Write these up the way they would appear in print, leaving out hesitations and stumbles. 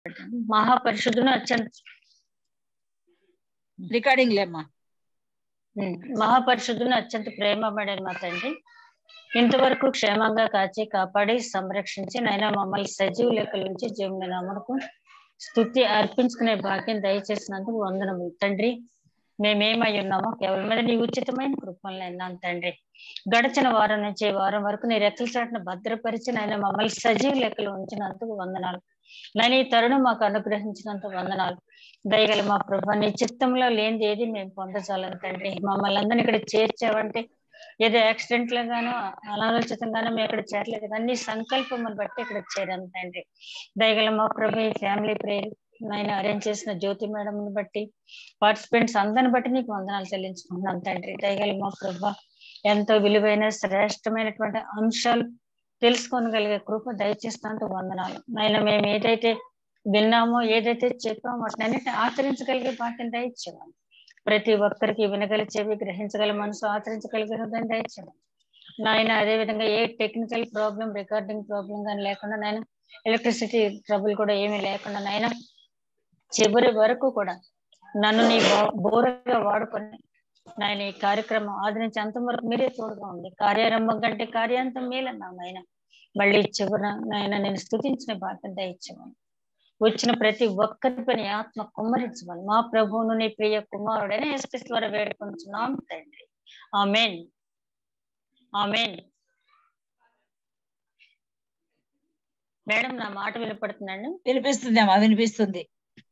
మహాపరిశుద్ధుని అత్యంత రికార్డింగ్ లేమ్మా. మహాపరిశుద్ధుని అత్యంత ప్రేమబడే మా తండ్రి, ఇంతవరకు క్షేమంగా కాచి కాపాడి సంరక్షించి నైనా మమ్మల్ని సజీవ లెక్కల నుంచి జీవుని నమ్మకం స్తుతి అర్పించుకునే భాగ్యం దయచేసినందుకు వందనములు తండ్రి. మేమేమై ఉన్నామో కేవలం మీద నీ ఉచితమైన కృపలను విన్నాను తండ్రి. గడిచిన వారం నుంచి వారం వరకు నీ రెక్కల చాటును భద్రపరిచి నాయన మమ్మల్ని సజీవ లెక్కలు ఉంచినందుకు వందనాలు. నేను ఈ తరుణం మాకు అనుగ్రహించినంత వందనాలు. దయగల మా ప్రభు, నీ చిత్తంలో లేనిది ఏది మేము పొందచాలని తండ్రి. మమ్మల్ని అందరినీ ఇక్కడ చేర్చావంటే ఏదో యాక్సిడెంట్ గానో అనాలోచితంగానో మేము ఇక్కడ చేరలేదు, అన్ని సంకల్పమును బట్టి ఇక్కడ చేరాను తండ్రి. దయగల మా ప్రభు, ఈ ఫ్యామిలీ ప్రేయర్ ఆయన అరేంజ్ చేసిన జ్యోతి మేడంని బట్టి పార్టిసిపెంట్స్ అందరిని బట్టి నీకు వందనాలు చెల్లించుకుంటున్నాను తండ్రి. దయగల మా ప్రభు, ఎంతో విలువైన శ్రేష్టమైనటువంటి అంశాలు తెలుసుకోగలిగే కృప దయచేసినందుకు వందనాలు. ఆయన మేము ఏదైతే విన్నామో ఏదైతే చెప్పామో వాటినన్నిటిని ఆచరించగలిగే భాగ్యం దయచేయాలి. ప్రతి ఒక్కరికి వినగల చెవి, గ్రహించగల మనసు, ఆచరించగలిగే హృదయం దయచేయాలి నాయన. అదేవిధంగా ఏ టెక్నికల్ ప్రాబ్లం, రికార్డింగ్ ప్రాబ్లం కానీ లేకుండా నాయన, ఎలక్ట్రిసిటీ ట్రబుల్ కూడా ఏమీ లేకుండా నాయన, చివరి వరకు కూడా నన్ను నీ బోరగా వాడుకొని నాయన ఈ కార్యక్రమం ఆది నుంచి అంతం వరకు మీరే తోడుగా ఉంది. కార్యారంభం కంటే కార్యాంతం మేలన్నా నాయన. మళ్ళీ చివర నాయన నేను స్తుతించిన భాగ్యం దయచేవాను. వచ్చిన ప్రతి ఒక్కరి పని ఆత్మ కుమ్మరించమని మా ప్రభువును నీ ప్రియ కుమారుడైన యేసుక్రీస్తు ద్వారా వేడుకుంటున్నాం తండ్రి. ఆమేన్, ఆమేన్. మేడం నా మాట వినపడుతుందండి? వినిపిస్తుంది అమ్మా, వినిపిస్తుంది.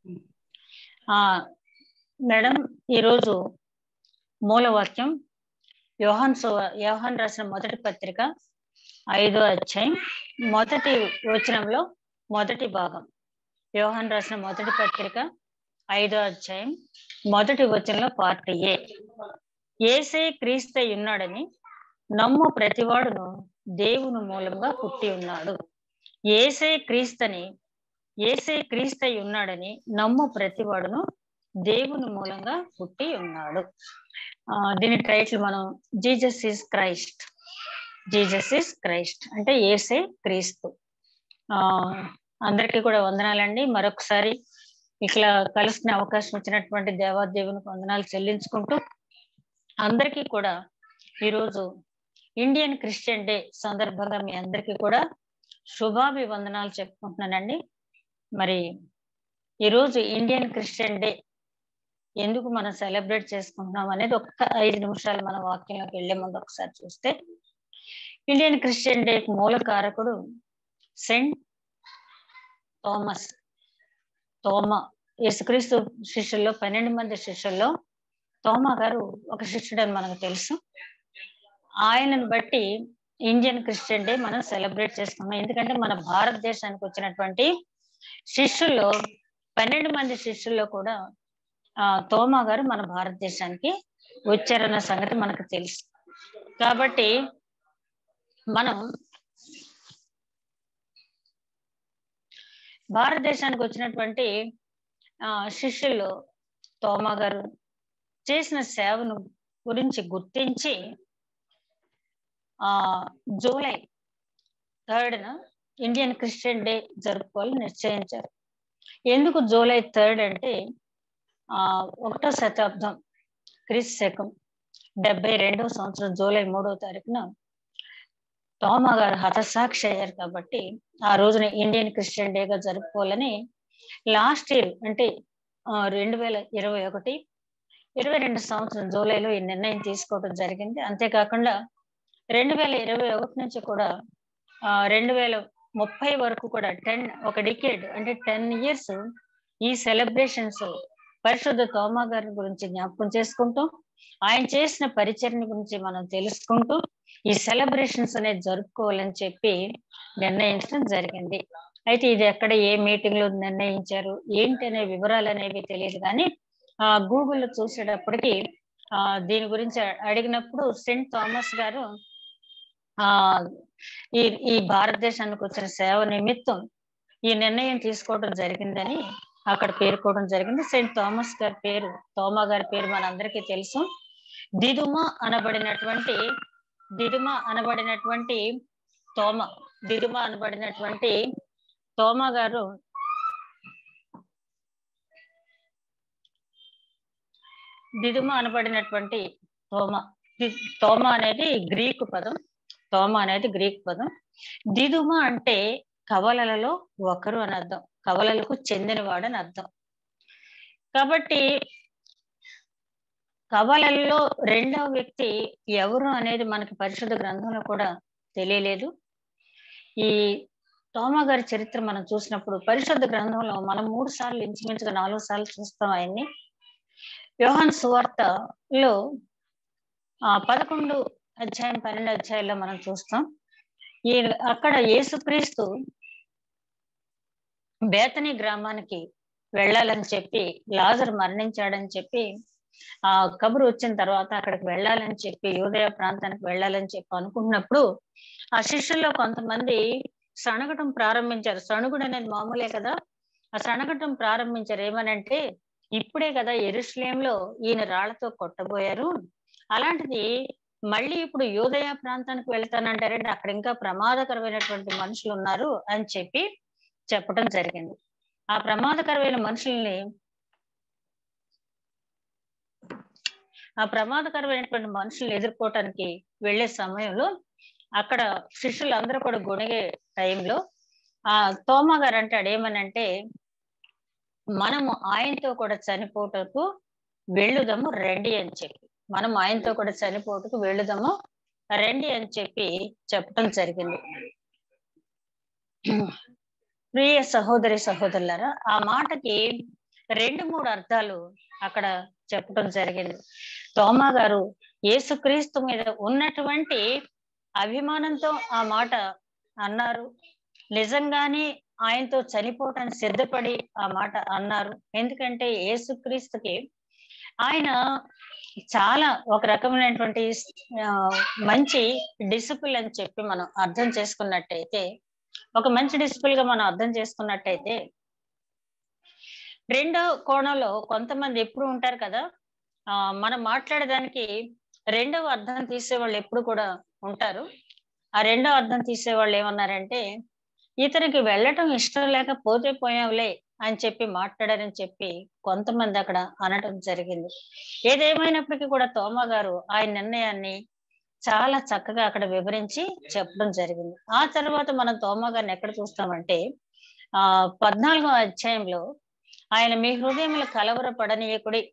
మేడం, ఈరోజు మూలవాక్యం యోహాన్ రాసిన మొదటి పత్రిక 5వ అధ్యాయం మొదటి వచనంలో మొదటి భాగం. యోహాన్ రాసిన మొదటి పత్రిక 5వ అధ్యాయం మొదటి వచనంలో పార్ట్ ఏ. యేసే క్రీస్తై ఉన్నాడని నమ్ము ప్రతివాడును దేవుని మూలంగా పుట్టి ఉన్నాడు. యేసే క్రీస్తై ఉన్నాడని నమ్ము ప్రతివాడును దేవుని మూలంగా పుట్టి ఉన్నాడు. దీని టైటిల్ మనం Jesus is Christ. Jesus is Christ అంటే యేసే క్రీస్తు. అందరికీ కూడా వందనాలండి. మరొకసారి ఇట్లా కలుసుకునే అవకాశం ఇచ్చినటువంటి దేవాదేవునికి వందనాలు చెల్లించుకుంటూ అందరికీ కూడా ఈరోజు ఇండియన్ క్రిస్టియన్ డే సందర్భంగా మీ అందరికీ కూడా శుభాభివందనాలు చెప్పుకుంటున్నానండి. మరి ఈరోజు ఇండియన్ క్రిస్టియన్ డే ఎందుకు మనం సెలబ్రేట్ చేసుకుంటున్నాం అనేది ఒక్క 5 నిమిషాలు మన వాక్యంలోకి వెళ్లే ముందు ఒకసారి చూస్తే, ఇండియన్ క్రిస్టియన్ డే మూల కారకుడు సెయింట్ తోమా. యేసుక్రీస్తు శిష్యుల్లో 12 మంది శిష్యుల్లో తోమా గారు ఒక శిష్యుడు అని మనకు తెలుసు. ఆయనను బట్టి ఇండియన్ క్రిస్టియన్ డే మనం సెలబ్రేట్ చేసుకున్నాం. ఎందుకంటే మన భారతదేశానికి వచ్చినటువంటి శిష్యుల్లో 12 మంది శిష్యుల్లో కూడా తోమా గారు మన భారతదేశానికి వచ్చారన్న సంగతి మనకు తెలుసు. కాబట్టి మనం భారతదేశానికి వచ్చినటువంటి శిష్యుల్లో తోమా గారు చేసిన సేవను గురించి గుర్తించి జూలై 3న ఇండియన్ క్రిస్టియన్ డే జరుపుకోవాలని నిశ్చయించారు. ఎందుకు జూలై 3 అంటే 1వ శతాబ్దం క్రీస్తు శకం 72వ సంవత్సరం జూలై 3వ తారీఖున తోమా గారు హతసాక్షి అయ్యారు. కాబట్టి ఆ రోజున ఇండియన్ క్రిస్టియన్ డేగా జరుపుకోవాలని లాస్ట్ ఇయర్ అంటే 2021-22 సంవత్సరం జూలైలో ఈ నిర్ణయం తీసుకోవడం జరిగింది. అంతేకాకుండా 2021 నుంచి కూడా 2030 వరకు కూడా ఒక డికేడ్ అంటే 10 years ఈ సెలబ్రేషన్స్ పరిశుద్ధ తోమా గారి గురించి జ్ఞాపకం చేసుకుంటూ ఆయన చేసిన పరిచర్ని గురించి మనం తెలుసుకుంటూ ఈ సెలబ్రేషన్స్ అనేది జరుపుకోవాలని చెప్పి నిర్ణయించడం జరిగింది. అయితే ఇది ఎక్కడ ఏ మీటింగ్ లో నిర్ణయించారు ఏంటి అనే వివరాలు అనేవి తెలియదు, కానీ గూగుల్లో చూసేటప్పటికి దీని గురించి అడిగినప్పుడు సెయింట్ థామస్ గారు ఈ భారతదేశానికి వచ్చిన సేవ నిమిత్తం ఈ నిర్ణయం తీసుకోవడం జరిగిందని అక్కడ పేర్కోవడం జరిగింది. సెయింట్ థామస్ గారి పేరు, తోమా గారి పేరు మనందరికీ తెలుసు. దిదుమా అనబడినటువంటి తోమా గారు దిదుమ అనబడినటువంటి తోమ. తోమ అనేది గ్రీకు పదం. తోమ అనేది గ్రీక్ పదం. దిదుమ అంటే కవలలలో ఒకరు అని అర్థం, కవలలకు చెందినవాడు అని అర్థం. కాబట్టి కవలల్లో రెండవ వ్యక్తి ఎవరు అనేది మనకి పరిశుద్ధ గ్రంథంలో కూడా తెలియలేదు. ఈ తోమ గారి చరిత్ర మనం చూసినప్పుడు పరిశుద్ధ గ్రంథంలో మనం 3 సార్లు, ఇంచుమించుగా 4 సార్లు చూస్తాం ఆయన్ని. యోహాను సువార్తలో 11 అధ్యాయం 12 అధ్యాయాల్లో మనం చూస్తాం. ఈ అక్కడ యేసుక్రీస్తు బేతనీ గ్రామానికి వెళ్ళాలని చెప్పి, లాజరు మరణించాడని చెప్పి, కబురు వచ్చిన తర్వాత అక్కడికి వెళ్ళాలని చెప్పి, యూదయ ప్రాంతానికి వెళ్ళాలని చెప్పి అనుకుంటున్నప్పుడు ఆ శిష్యుల్లో కొంతమంది సణగటం ప్రారంభించారు. సణుగుడు అనేది మామూలే కదా. ఆ సణగటం ప్రారంభించారు. ఏమనంటే, ఇప్పుడే కదా యెరూషలేములో ఈయన రాళ్లతో కొట్టబోయారు, అలాంటిది మళ్ళీ ఇప్పుడు యూదయ ప్రాంతానికి వెళ్తానంటారంటే అక్కడ ఇంకా ప్రమాదకరమైనటువంటి మనుషులు ఉన్నారు అని చెప్పి చెప్పడం జరిగింది. ఆ ప్రమాదకరమైన మనుషుల్ని ఎదుర్కోవటానికి వెళ్లే సమయంలో అక్కడ శిష్యులందరూ కూడా గొణిగే టైంలో తోమ గారు అంటాడు ఏమనంటే, మనము ఆయనతో కూడా చనిపోటకు వెళ్ళుదాము రండి అని చెప్పి, మనం ఆయనతో కూడా చనిపోటకు వెళ్ళుదాము రండి అని చెప్పి చెప్పడం జరిగింది. ప్రియ సహోదరి సహోదరులారా, ఆ మాటకి 2-3 అర్థాలు అక్కడ చెప్పడం జరిగింది. తోమా గారు యేసుక్రీస్తు మీద ఉన్నటువంటి అభిమానంతో ఆ మాట అన్నారు. నిజంగానే ఆయనతో చనిపోవటానికి సిద్ధపడి ఆ మాట అన్నారు. ఎందుకంటే యేసుక్రీస్తుకి ఆయన చాలా ఒక రకమైనటువంటి మంచి డిసిపుల్ అని చెప్పి మనం అర్థం చేసుకున్నట్టయితే, ఒక మంచి డిసిపుల్ గా మనం అర్థం చేసుకున్నట్టయితే, రెండో కోణంలో కొంతమంది ఎప్పుడు ఉంటారు కదా, మనం మాట్లాడేదానికి రెండవ అర్థం తీసేవాళ్ళు ఎప్పుడు కూడా ఉంటారు. ఆ రెండో అర్థం తీసేవాళ్ళు ఏమన్నారంటే, ఇతనికి వెళ్ళటం ఇష్టం లేకపోతే పోయాంలే అని చెప్పి మాట్లాడారని చెప్పి కొంతమంది అక్కడ అనటం జరిగింది. ఏదేమైనప్పటికీ కూడా తోమా గారు ఆయన నిర్ణయాన్ని చాలా చక్కగా అక్కడ వివరించి చెప్పడం జరిగింది. ఆ తర్వాత మనం తోమా గారిని ఎక్కడ చూస్తామంటే 14వ అధ్యాయంలో ఆయన మీ హృదయములు కలవరపడనీయకుడి,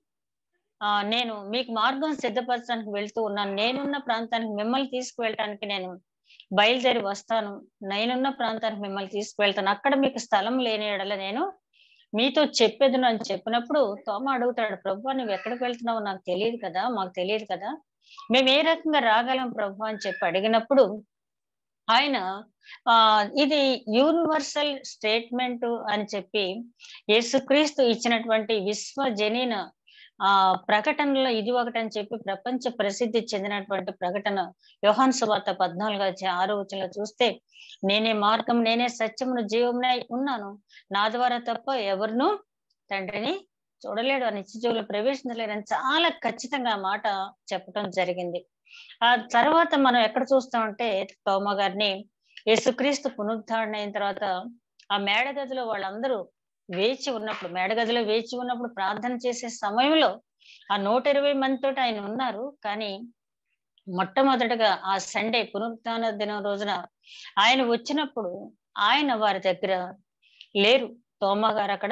నేను మీకు మార్గం సిద్ధపరచడానికి వెళ్తూ ఉన్నాను, నేనున్న ప్రాంతానికి మిమ్మల్ని తీసుకువెళ్ళటానికి నేను బయలుదేరి వస్తాను, నేనున్న ప్రాంతానికి మిమ్మల్ని తీసుకువెళ్తాను, అక్కడ మీకు స్థలం లేని యెడల నేను మీతో చెప్పేదును అని చెప్పినప్పుడు తోమా అడుగుతాడు, ప్రభువా నువ్వు ఎక్కడికి వెళ్తున్నావు నాకు తెలియదు కదా, మాకు తెలియదు కదా, మేము ఏ రకంగా రాగలం ప్రభు అని చెప్పి అడిగినప్పుడు ఆయన ఇది యూనివర్సల్ స్టేట్మెంట్ అని చెప్పి యేసుక్రీస్తు ఇచ్చినటువంటి విశ్వజనీన ప్రకటనలో ఇది ఒకటని చెప్పి ప్రపంచ ప్రసిద్ధి చెందినటువంటి ప్రకటన యోహాను సువార్త 14:6 చూస్తే, నేనే మార్గం, నేనే సత్యమును, జీవమునై ఉన్నాను, నా ద్వారా తప్ప ఎవరును తండ్రిని చూడలేడు, ఆ నిత్య జీవులు ప్రవేశించలేరని చాలా ఖచ్చితంగా ఆ మాట చెప్పడం జరిగింది. ఆ తర్వాత మనం ఎక్కడ చూస్తామంటే తోమా గారిని యేసుక్రీస్తు పునరుద్ధరణ అయిన తర్వాత ఆ మేడగదిలో వాళ్ళందరూ మేడగదిలో వేచి ఉన్నప్పుడు ప్రార్థన చేసే సమయంలో ఆ 120 మందితో ఆయన ఉన్నారు. కానీ మొట్టమొదటిగా ఆ సండే పునరుత్థాన దినం రోజున ఆయన వచ్చినప్పుడు ఆయన వారి దగ్గర లేరు. తోమా గారు అక్కడ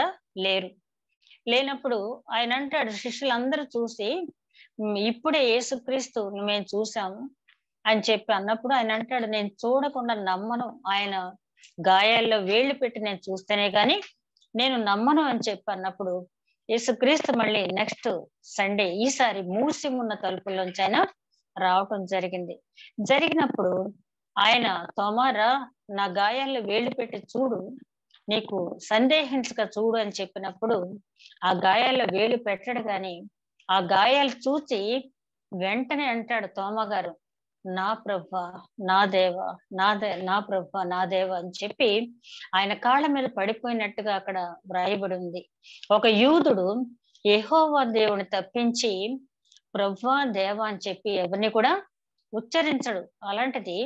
లేనప్పుడు ఆయన అంటాడు, శిష్యులందరూ చూసి ఇప్పుడే యేసుక్రీస్తు మేము చూసాము అని చెప్పి అన్నప్పుడు ఆయన అంటాడు, నేను చూడకుండా నమ్మను, ఆయన గాయాల్లో వేళ్లు పెట్టి నేను చూస్తేనే గాని నేను నమ్మను అని చెప్పి అన్నప్పుడు యేసుక్రీస్తు మళ్ళీ నెక్స్ట్ సండే ఈసారి మూసి ఉన్న తలుపుల్లోంచి ఆయన రావటం జరిగినప్పుడు ఆయన తోమారా నా గాయాల్లో వేళ్లు పెట్టి చూడు, నీకు సందేహించక చూడు అని చెప్పినప్పుడు ఆ గాయాల్లో వేలు పెట్టడు గాని ఆ గాయాలు చూచి వెంటనే అంటాడు తోమా గారు, నా ప్రభువా నా దేవా, నా ప్రభువా నా దేవా అని చెప్పి ఆయన కాళ్ళ మీద పడిపోయినట్టుగా అక్కడ వ్రాయబడి ఉంది. ఒక యూదుడు యెహోవా దేవుని తప్పించి ప్రభువా దేవా అని చెప్పి ఎవరిని కూడా ఉచ్చరించడు. అలాంటిది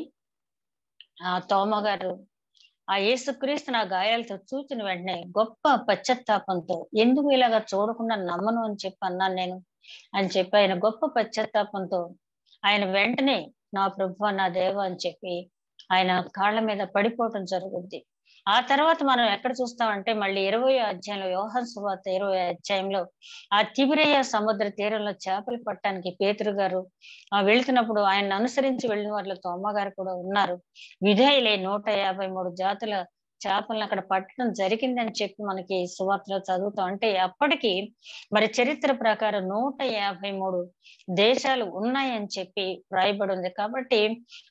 ఆ తోమా గారు ఆ యేసుక్రీస్తు నా గాయాలతో చూచిన వెంటనే గొప్ప పశ్చాత్తాపంతో, ఎందుకు ఇలాగా చూడకుండా నమ్మను అని చెప్పి అన్నాను నేను, అని చెప్పి ఆయన గొప్ప పశ్చాత్తాపంతో ఆయన వెంటనే నా ప్రభువా నా దేవా అని చెప్పి ఆయన కాళ్ళ మీద పడిపోవటం జరుగుద్ది. ఆ తర్వాత మనం ఎక్కడ చూస్తామంటే మళ్ళీ 20వ అధ్యాయంలో, యోహాను సువార్త 20వ అధ్యాయంలో ఆ తిబిరయ సముద్ర తీరంలో చేపలు పట్టడానికి పేతురు గారు వెళ్తున్నప్పుడు ఆయన్ని అనుసరించి వెళ్ళిన వాళ్ళలో తోమ గారు కూడా ఉన్నారు. విధేయులై 153 జాతుల చేపలను అక్కడ పట్టడం జరిగిందని చెప్పి మనకి సువార్తలో చదువుతాం. అంటే అప్పటికి మరి చరిత్ర ప్రకారం 153 దేశాలు ఉన్నాయని చెప్పి వ్రాయబడి ఉంది. కాబట్టి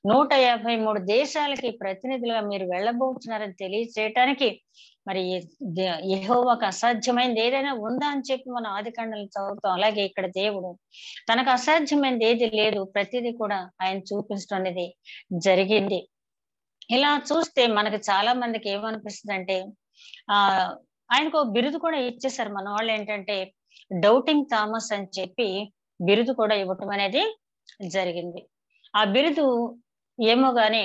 153 దేశాలకి ప్రతినిధులుగా మీరు వెళ్ళబోతున్నారని తెలియజేయటానికి మరి యెహోవాకు అసాధ్యమైనది ఏదైనా ఉందా అని చెప్పి మనం ఆదికాండలో చదువుతాం. అలాగే ఇక్కడ దేవుడు తనకు అసాధ్యమైనది ఏది లేదు, ప్రతిదీ కూడా ఆయన చూపించడం అనేది జరిగింది. ఇలా చూస్తే మనకి చాలా మందికి ఏమనిపిస్తుంది అంటే ఆ ఆయనకు బిరుదు కూడా ఇచ్చేసారు మన వాళ్ళు. ఏంటంటే డౌటింగ్ థామస్ అని చెప్పి బిరుదు కూడా ఇవ్వటం అనేది జరిగింది. ఆ బిరుదు ఏమో గాని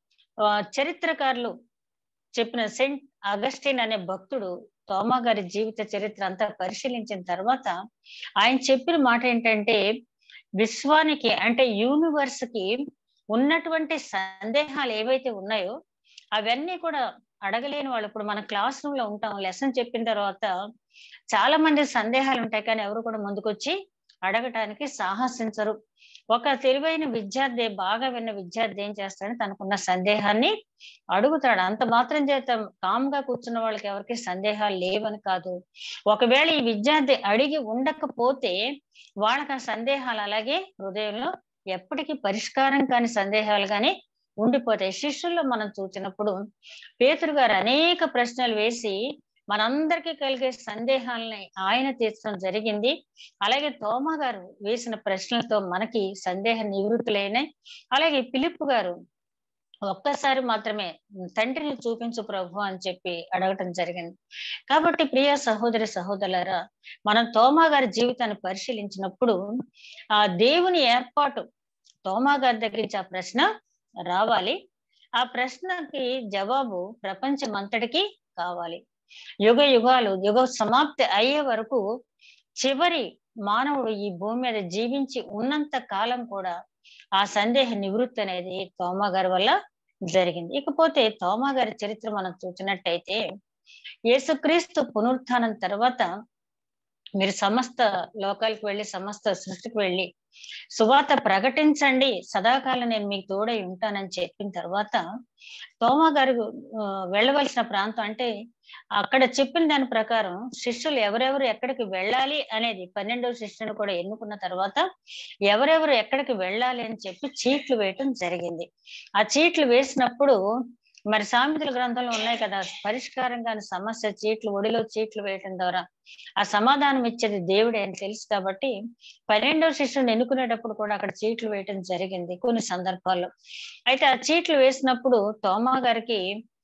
చరిత్రకారులు చెప్పిన సెయింట్ అగస్టిన్ అనే భక్తుడు తోమా గారి జీవిత చరిత్ర అంతా పరిశీలించిన తర్వాత ఆయన చెప్పిన మాట ఏంటంటే, విశ్వానికి అంటే యూనివర్స్ కి ఉన్నటువంటి సందేహాలు ఏవైతే ఉన్నాయో అవన్నీ కూడా అడగలేని వాళ్ళు. ఇప్పుడు మన క్లాస్ రూమ్ లో ఉంటాం, లెసన్ చెప్పిన తర్వాత చాలా మంది సందేహాలు ఉంటాయి, కానీ ఎవరు కూడా ముందుకొచ్చి అడగటానికి సాహసించరు. ఒక తెలివైన విద్యార్థి, బాగా విన్న విద్యార్థి ఏం చేస్తాడని తనకున్న సందేహాన్ని అడుగుతాడు. అంత మాత్రం చేత కామ్ గా కూర్చున్న వాళ్ళకి ఎవరికి సందేహాలు లేవని కాదు. ఒకవేళ ఈ విద్యార్థి అడిగి ఉండకపోతే వాళ్ళకి ఆ సందేహాలు అలాగే హృదయంలో ఎప్పటికీ పరిష్కారం కాని సందేహాలు గాని ఉండిపోతాయి. శిష్యుల్లో మనం చూసినప్పుడు పేతురు గారు అనేక ప్రశ్నలు వేసి మనందరికీ కలిగే సందేహాలని ఆయన తీర్చడం జరిగింది. అలాగే తోమా గారు వేసిన ప్రశ్నలతో మనకి సందేహ నివృత్తులైనాయి. అలాగే ఫిలిప్పు గారు ఒక్కసారి మాత్రమే తండ్రిని చూపించు ప్రభు అని చెప్పి అడగటం జరిగింది. కాబట్టి ప్రియ సహోదరి సహోదరులారా, మనం తోమా గారి జీవితాన్ని పరిశీలించినప్పుడు ఆ దేవుని ఏర్పాటు తోమా గారి దగ్గర నుంచి ఆ ప్రశ్న రావాలి. ఆ ప్రశ్నకి జవాబు ప్రపంచం అంతటికి కావాలి. యుగ యుగాలు, యుగ సమాప్తి అయ్యే వరకు చివరి మానవుడు ఈ భూమి మీద జీవించి ఉన్నంత కాలం కూడా ఆ సందేహ నివృత్తి అనేది తోమా గారి వల్ల జరిగింది. ఇకపోతే తోమా గారి చరిత్ర మనం చూసినట్టయితే, యేసుక్రీస్తు పునరుత్థానం తర్వాత మీరు సమస్త లోకాలకు వెళ్ళి, సమస్త సృష్టికి వెళ్ళి సువార్త ప్రకటించండి, సదాకాలం నేను మీకు తోడై ఉంటానని చెప్పిన తర్వాత తోమా గారు వెళ్ళవలసిన ప్రాంతం అంటే అక్కడ చెప్పిన దాని ప్రకారం శిష్యులు ఎవరెవరు ఎక్కడికి వెళ్ళాలి అనేది 12వ శిష్యుని కూడా ఎన్నుకున్న తర్వాత ఎవరెవరు ఎక్కడికి వెళ్ళాలి అని చెప్పి చీట్లు వేయటం జరిగింది. ఆ చీట్లు వేసినప్పుడు మరి సామెతల గ్రంథంలో ఉన్నాయి కదా, పరిష్కారం కాని సమస్య చీట్లు, ఒడిలో చీట్లు వేయటం ద్వారా ఆ సమాధానం ఇచ్చేది దేవుడే అని తెలుసు. కాబట్టి 12వ శిష్యుని ఎన్నుకునేటప్పుడు కూడా అక్కడ చీట్లు వేయటం జరిగింది కొన్ని సందర్భాల్లో. అయితే ఆ చీట్లు వేసినప్పుడు తోమా గారికి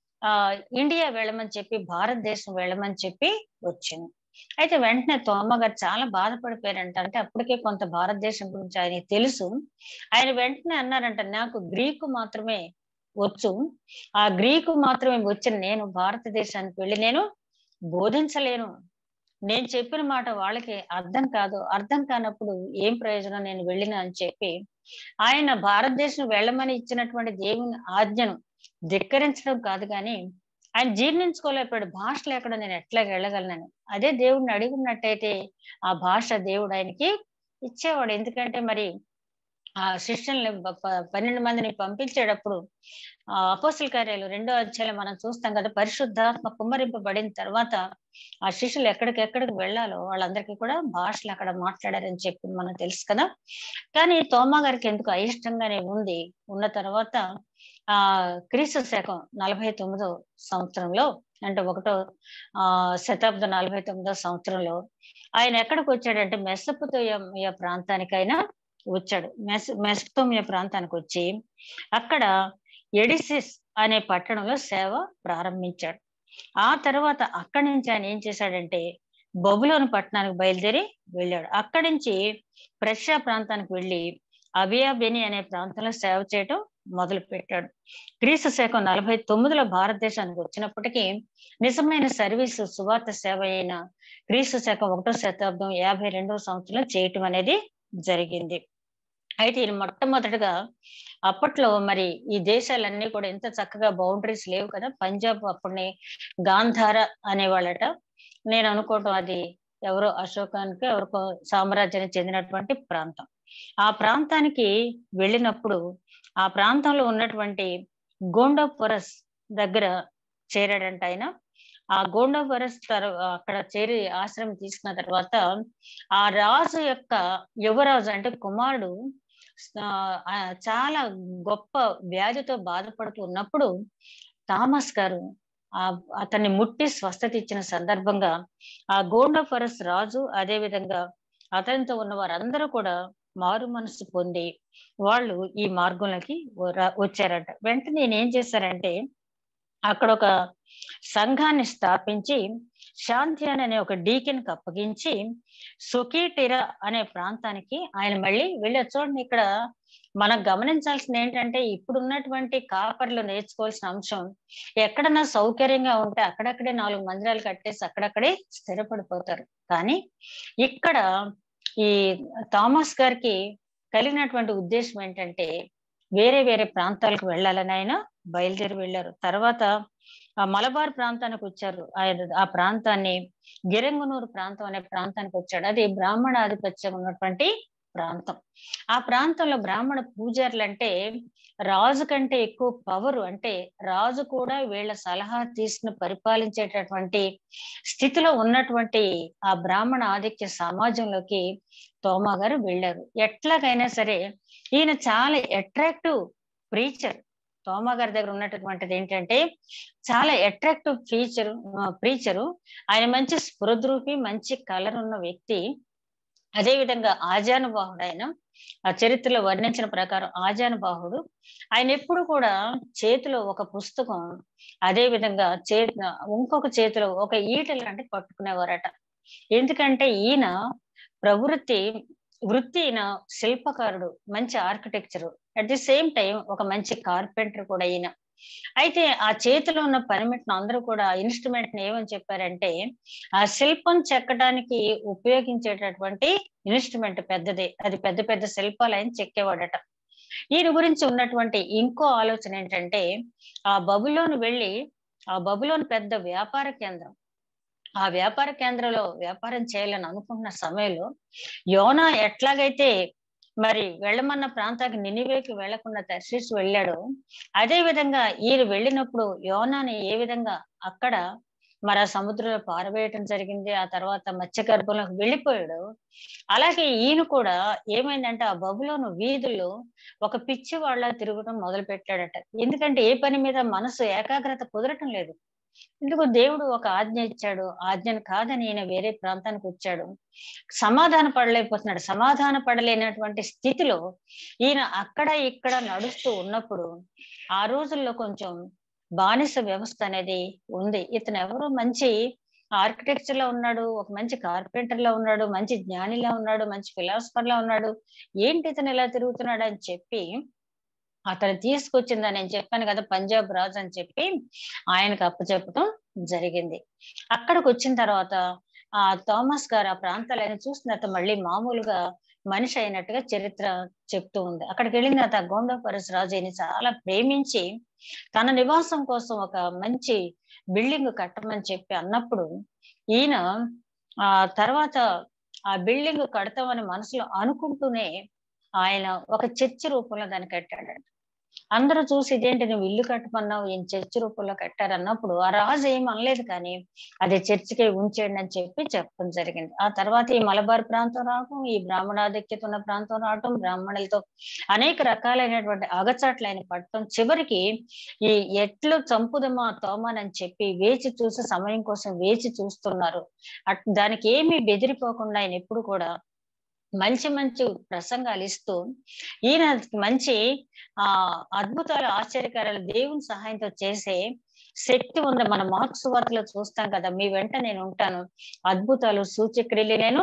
ఇండియా వెళ్ళమని చెప్పి, భారతదేశం వెళ్ళమని చెప్పి వచ్చింది. అయితే వెంటనే తోమా గారు చాలా బాధపడిపోయారంట. అంటే అప్పటికే కొంత భారతదేశం గురించి ఆయనకి తెలుసు. ఆయన వెంటనే అన్నారంట, నాకు గ్రీకు మాత్రమే వచ్చు, ఆ గ్రీకు మాత్రమే వచ్చిన నేను భారతదేశానికి వెళ్ళి నేను బోధించలేను. నేను చెప్పిన మాట వాళ్ళకి అర్థం కాదు, అర్థం కానప్పుడు ఏం ప్రయోజనం నేను వెళ్ళిన అని చెప్పి ఆయన భారతదేశం వెళ్ళమని ఇచ్చినటువంటి దేవుని ఆజ్ఞను ధిక్కరించడం కాదు కానీ ఆయన జీర్ణించుకోలేకపోయాడు. భాషలు ఎక్కడ నేను ఎట్లా వెళ్ళగలనని. అదే దేవుడిని అడిగినట్టయితే ఆ భాష దేవుడు ఆయనకి ఇచ్చేవాడు. ఎందుకంటే మరి ఆ శిష్యుల్ని 12 మందిని పంపించేటప్పుడు అపోస్తల కార్యాలు 2వ అధ్యాయంలో మనం చూస్తాం కదా, పరిశుద్ధాత్మ కుమ్మరింపబడిన తర్వాత ఆ శిష్యులు ఎక్కడికెక్కడికి వెళ్ళాలో వాళ్ళందరికీ కూడా భాషలు అక్కడ మాట్లాడారని చెప్పి మనకు తెలుసు కదా. కానీ తోమా గారికి ఎందుకు అయిష్టంగానే ఉంది. ఉన్న తర్వాత క్రీస్తు శకం 49వ సంవత్సరంలో, అంటే 1వ శతాబ్దం 49వ సంవత్సరంలో ఆయన ఎక్కడికి వచ్చాడంటే మెసొపొతేమియా ప్రాంతానికైనా వచ్చాడు. మెసొపొతేమియా ప్రాంతానికి వచ్చి అక్కడ ఎడిసిస్ అనే పట్టణంలో సేవ ప్రారంభించాడు. ఆ తర్వాత అక్కడి నుంచి ఆయన ఏం చేశాడంటే బబులోను పట్టణానికి బయలుదేరి వెళ్ళాడు. అక్కడి నుంచి ప్రష్యా ప్రాంతానికి వెళ్ళి అబియా బెని అనే ప్రాంతంలో సేవ చేయటం మొదలు పెట్టాడు. క్రీస్తు శకం 49లో భారతదేశానికి వచ్చినప్పటికీ నిజమైన సర్వీసు సువార్త సేవ అయిన క్రీస్తు శకం 1వ శతాబ్దం 52వ సంవత్సరంలో చేయటం అనేది జరిగింది. అయితే ఈయన మొట్టమొదటిగా అప్పట్లో మరి ఈ దేశాలన్నీ కూడా ఎంత చక్కగా బౌండరీస్ లేవు కదా. పంజాబ్ అప్పుడుని గాంధార అనేవాళ్ళట. నేను అనుకోవటం అది ఎవరో అశోకానికి ఎవరికో సామ్రాజ్యానికి చెందినటువంటి ప్రాంతం. ఆ ప్రాంతానికి వెళ్ళినప్పుడు ఆ ప్రాంతంలో ఉన్నటువంటి గోండోపొరస్ దగ్గర చేరాడంట ఆయన. ఆ గోండోపొరస్ అక్కడ చేరి ఆశ్రమం తీసుకున్న తర్వాత ఆ రాజు యొక్క యువరాజు అంటే కుమారుడు చాలా గొప్ప వ్యాధితో బాధపడుతూ ఉన్నప్పుడు థామస్ గారు అతన్ని ముట్టి స్వస్థత ఇచ్చిన సందర్భంగా ఆ గోండోపొరస్ రాజు అదే విధంగా అతనితో ఉన్న వారందరూ కూడా మారు మనసు పొంది వాళ్ళు ఈ మార్గంలోకి వచ్చారట. వెంటనే నేనేం చేశారంటే అక్కడ ఒక సంఘాన్ని స్థాపించి శాంతియాన్ అనే ఒక డీకెన్కి అప్పగించి సొకీటిరా అనే ప్రాంతానికి ఆయన మళ్ళీ వెళ్ళి చూడండి. ఇక్కడ మనం గమనించాల్సింది ఏంటంటే ఇప్పుడున్నటువంటి కాపర్లు నేర్చుకోవాల్సిన అంశం ఎక్కడన్నా సౌకర్యంగా ఉంటే అక్కడక్కడే 4 మందిరాలు కట్టేసి అక్కడక్కడే స్థిరపడిపోతారు. కానీ ఇక్కడ ఈ థామస్ గారికి కలిగినటువంటి ఉద్దేశం ఏంటంటే వేరే వేరే ప్రాంతాలకు వెళ్ళాలని ఆయన బయలుదేరి వెళ్ళారు. తర్వాత మలబార్ ప్రాంతానికి వచ్చారు. ఆయన ఆ ప్రాంతాన్ని గిరంగునూరు ప్రాంతం అనే ప్రాంతానికి వచ్చాడు. అది బ్రాహ్మణ ఆధిపత్యం ఉన్నటువంటి ప్రాంతం. ఆ ప్రాంతంలో బ్రాహ్మణ పూజారులు అంటే రాజు కంటే ఎక్కువ పవరు, అంటే రాజు కూడా వీళ్ళ సలహా తీసుకుని పరిపాలించేటటువంటి స్థితిలో ఉన్నటువంటి ఆ బ్రాహ్మణ ఆధిక్య సమాజంలోకి తోమా గారు వెళ్ళారు. ఎట్లాగైనా సరే ఈయన చాలా అట్రాక్టివ్ ప్రీచర్. తోమా గారి దగ్గర ఉన్నటువంటిది ఏంటంటే చాలా అట్రాక్టివ్ ప్రీచరు. ఆయన మంచి స్ఫురద్రూపి, మంచి కలర్ ఉన్న వ్యక్తి. అదే విధంగా ఆజానుబాహుడు. ఆయన ఆ చరిత్రలో వర్ణించిన ప్రకారం ఆజానుబాహుడు. ఆయన ఎప్పుడు కూడా చేతిలో ఒక పుస్తకం, అదే విధంగా ఇంకొక చేతిలో ఒక ఈటల అంటే పట్టుకునేవారట. ఎందుకంటే ఈయన వృత్తి ఈయన శిల్పకారుడు, మంచి architecture, at the same time ఒక మంచి కార్పెంటర్ కూడా ఈయన. అయితే ఆ చేతిలో ఉన్న పనిముట్ను అందరూ కూడా ఇన్స్ట్రుమెంట్ ని ఏమని చెప్పారంటే ఆ శిల్పం చెక్కడానికి ఉపయోగించేటటువంటి ఇన్స్ట్రుమెంట్ పెద్దది, అది పెద్ద పెద్ద శిల్పాలు ఆయన చెక్కేవాడట. ఈయన గురించి ఉన్నటువంటి ఇంకో ఆలోచన ఏంటంటే ఆ బబులోను పెద్ద వ్యాపార కేంద్రం. ఆ వ్యాపార కేంద్రంలో వ్యాపారం చేయాలని అనుకుంటున్న సమయంలో యోనా ఎట్లాగైతే మరి వెళ్ళమన్న ప్రాంతానికి నినివేకి వెళ్లకుండా తర్షీషు వెళ్ళాడు, అదే విధంగా ఈయన వెళ్ళినప్పుడు యోనాని ఏ విధంగా అక్కడ మరి ఆ సముద్రంలో పారవేయటం జరిగింది. ఆ తర్వాత మత్స్య గర్భంలోకి వెళ్ళిపోయాడు. అలాగే ఈయన కూడా ఏమైందంటే ఆ బబులోను వీధుల్లో ఒక పిచ్చి వాళ్ళ తిరగడం మొదలు పెట్టాడట. ఎందుకంటే ఏ పని మీద మనసు ఏకాగ్రత కుదరటం లేదు. ఎందుకు దేవుడు ఒక ఆజ్ఞ ఇచ్చాడు, ఆజ్ఞను కాదని ఈయన వేరే ప్రాంతానికి వచ్చాడు. సమాధాన పడలేనటువంటి స్థితిలో ఈయన అక్కడ ఇక్కడ నడుస్తూ ఉన్నప్పుడు ఆ రోజుల్లో కొంచెం బానిస వ్యవస్థ అనేది ఉంది. ఇతను ఎవరో మంచి ఆర్కిటెక్చర్ లో ఉన్నాడు, ఒక మంచి కార్పెంటర్ లో ఉన్నాడు, మంచి జ్ఞానిలా ఉన్నాడు, మంచి ఫిలాసఫర్ లా ఉన్నాడు, ఏంటి ఇతను ఇలా తిరుగుతున్నాడు అని చెప్పి అతను తీసుకొచ్చిందని నేను చెప్పాను కదా పంజాబ్ రాజు అని చెప్పి ఆయనకు అప్పచెప్పటం జరిగింది. అక్కడికి వచ్చిన తర్వాత ఆ థామస్ గారు ఆ ప్రాంతాలు ఆయన చూసిన తర్వాత మళ్ళీ మామూలుగా మనిషి అయినట్టుగా చరిత్ర చెప్తూ ఉంది. అక్కడికి వెళ్ళిన తర్వాత గోండోపొరస్ రాజు ఈయన చాలా ప్రేమించి తన నివాసం కోసం ఒక మంచి బిల్డింగ్ కట్టమని చెప్పి అన్నప్పుడు ఈయన ఆ తర్వాత ఆ బిల్డింగ్ కడతామని మనసులో అనుకుంటూనే ఆయన ఒక చర్చి రూపంలో దాన్ని కట్టాడంట. అందరూ చూసి ఇదేంటి నువ్వు ఇల్లు కట్టమన్నావు, ఈయన చర్చి రూపంలో కట్టారన్నప్పుడు ఆ రాజు ఏం అనలేదు, కానీ అది చర్చికే ఉంచేయండి అని చెప్పడం జరిగింది. ఆ తర్వాత ఈ మలబార్ ప్రాంతం రావటం, ఈ బ్రాహ్మణాధిక్యత ఉన్న ప్రాంతం రావటం, బ్రాహ్మణులతో అనేక రకాలైనటువంటి అగచాట్లు ఆయన పడటం, చివరికి ఈ ఎట్లు చంపుదమా తోమానని చెప్పి సమయం కోసం వేచి చూస్తున్నారు. దానికి ఏమీ బెదిరిపోకుండా ఆయన ఎప్పుడు కూడా మంచి మంచి ప్రసంగాలు ఇస్తూ ఈయన మంచి అద్భుతాలు, ఆశ్చర్యకారాలు దేవుని సహాయంతో చేసే శక్తి ఉంది. మన మార్క్స్ వార్తలో చూస్తాం కదా, మీ వెంట నేను ఉంటాను, అద్భుతాలు సూచక్రియలు నేను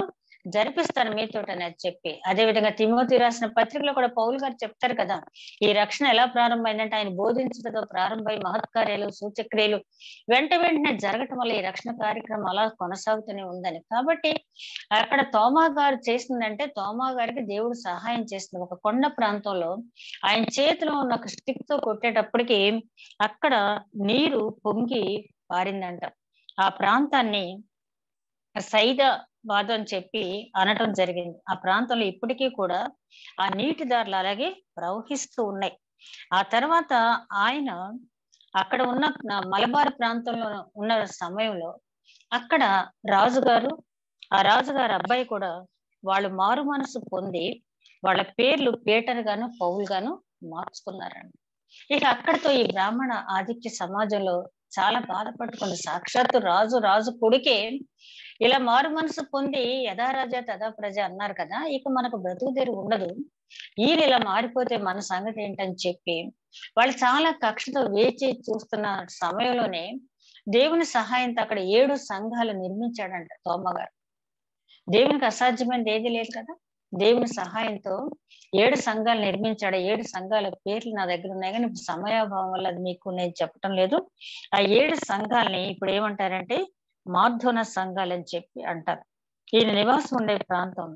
జరిపిస్తాను మీతోటని అది చెప్పి, అదే విధంగా తిమోతి రాసిన పత్రికలో కూడా పౌలు గారు చెప్తారు కదా, ఈ రక్షణ ఎలా ప్రారంభమైందంటే ఆయన బోధించడంతో ప్రారంభమై మహత్కార్యాలు సూచక్రియలు వెంటనే జరగటం వల్ల ఈ రక్షణ కార్యక్రమం అలా కొనసాగుతూనే ఉందని. కాబట్టి అక్కడ తోమా గారు చేసిందంటే, తోమా గారికి దేవుడు సహాయం చేస్తుంది. ఒక కొండ ప్రాంతంలో ఆయన చేతిలో ఉన్న ఒక స్టిక్ తో కొట్టేటప్పటికి అక్కడ నీరు పొంగి పారిందంట. ఆ ప్రాంతాన్ని సైదాబాద్ అని చెప్పి అనటం జరిగింది. ఆ ప్రాంతంలో ఇప్పటికీ కూడా ఆ నీటి దారులు అలాగే ప్రవహిస్తూ ఉన్నాయి. ఆ తర్వాత ఆయన అక్కడ ఉన్న మలబార్ ప్రాంతంలో ఉన్న సమయంలో అక్కడ రాజుగారు, ఆ రాజుగారి అబ్బాయి కూడా వాళ్ళు మారు మనసు పొంది వాళ్ళ పేర్లు పీటర్ గాను పౌల్ గాను మార్చుకున్నారండి. ఇక అక్కడితో ఈ బ్రాహ్మణ ఆధిక్య సమాజంలో చాలా బాధపడుకుంది. సాక్షాత్తు రాజు కొడుకే ఇలా మారు మనసు పొంది యథా రాజా తథా ప్రజ అన్నారు కదా, ఇక మనకు బ్రతుకు తెరువు ఉండదు, ఈయన ఇలా మారిపోతే మన సంగతి ఏంటని చెప్పి వాళ్ళు చాలా కక్షతో వేచి చూస్తున్న సమయంలోనే దేవుని సహాయంతో అక్కడ 7 సంఘాలు నిర్మించాడంట తోమ గారు. దేవునికి అసాధ్యమైనది ఏది లేదు కదా. దేవుని సహాయంతో 7 సంఘాలు నిర్మించాడు. 7 సంఘాల పేర్లు నా దగ్గర ఉన్నాయి, కానీ ఇప్పుడు సమయాభావం వల్ల అది మీకు నేను చెప్పటం లేదు. ఆ 7 సంఘాలని ఇప్పుడు ఏమంటారంటే మార్ధోన సంఘాలని చెప్పి అంటారు. ఈయన నివాసం ఉండే ప్రాంతం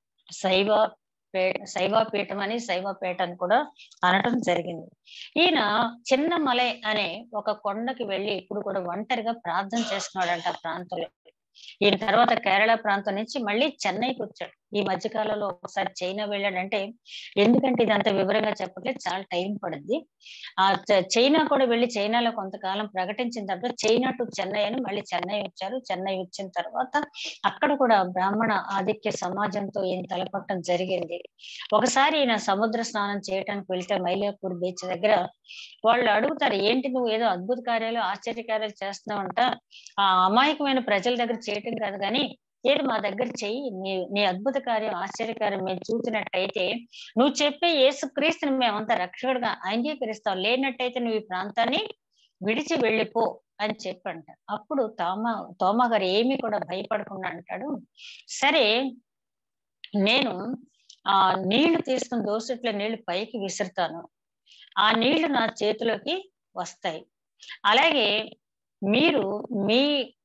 శైవపీఠం అని, శైవపేట అని కూడా అనటం జరిగింది. ఈయన చిన్న మలై అనే ఒక కొండకి వెళ్ళి ఇప్పుడు కూడా ఒంటరిగా ప్రార్థన చేస్తున్నాడంట ఆ ప్రాంతంలో. ఈయన తర్వాత కేరళ ప్రాంతం నుంచి మళ్ళీ చెన్నైకి వచ్చాడు. ఈ మధ్య కాలంలో ఒకసారి చైనా వెళ్ళాడంటే, ఎందుకంటే ఇదంతా వివరంగా చెప్పట్లేదు, చాలా టైం పడుద్ది. ఆ చైనా కూడా వెళ్ళి చైనాలో కొంతకాలం ప్రకటించిన తర్వాత చైనా టు చెన్నై అని మళ్ళీ చెన్నై వచ్చారు. చెన్నై వచ్చిన తర్వాత అక్కడ కూడా బ్రాహ్మణ ఆధిక్య సమాజంతో ఈయన తలపట్టడం జరిగింది. ఒకసారి ఈయన సముద్ర స్నానం చేయడానికి వెళ్తే మైలాపూర్ బీచ్ దగ్గర వాళ్ళు అడుగుతారు, ఏంటి నువ్వు ఏదో అద్భుత కార్యాలు ఆశ్చర్యకార్యాలు చేస్తున్నావంట, ఆ అమాయకమైన ప్రజల దగ్గర చేయటం కాదు కానీ ఏది మా దగ్గర చెయ్యి, నీ అద్భుత కార్యం ఆశ్చర్యకార్యం మేము చూసినట్టయితే నువ్వు చెప్పే యేసుక్రీస్తుని మేమంతా రక్షకుడిగా అంగీకరిస్తావు, లేనట్టయితే నువ్వు ఈ ప్రాంతాన్ని విడిచి వెళ్ళిపో అని చెప్పంట. అప్పుడు తోమా గారు ఏమీ కూడా భయపడకుండా అంటాడు, సరే నేను ఆ నీళ్లు తీసుకుని దోసట్లో నీళ్లు పైకి విసురుతాను, ఆ నీళ్లు నా చేతిలోకి వస్తాయి, అలాగే మీరు మీ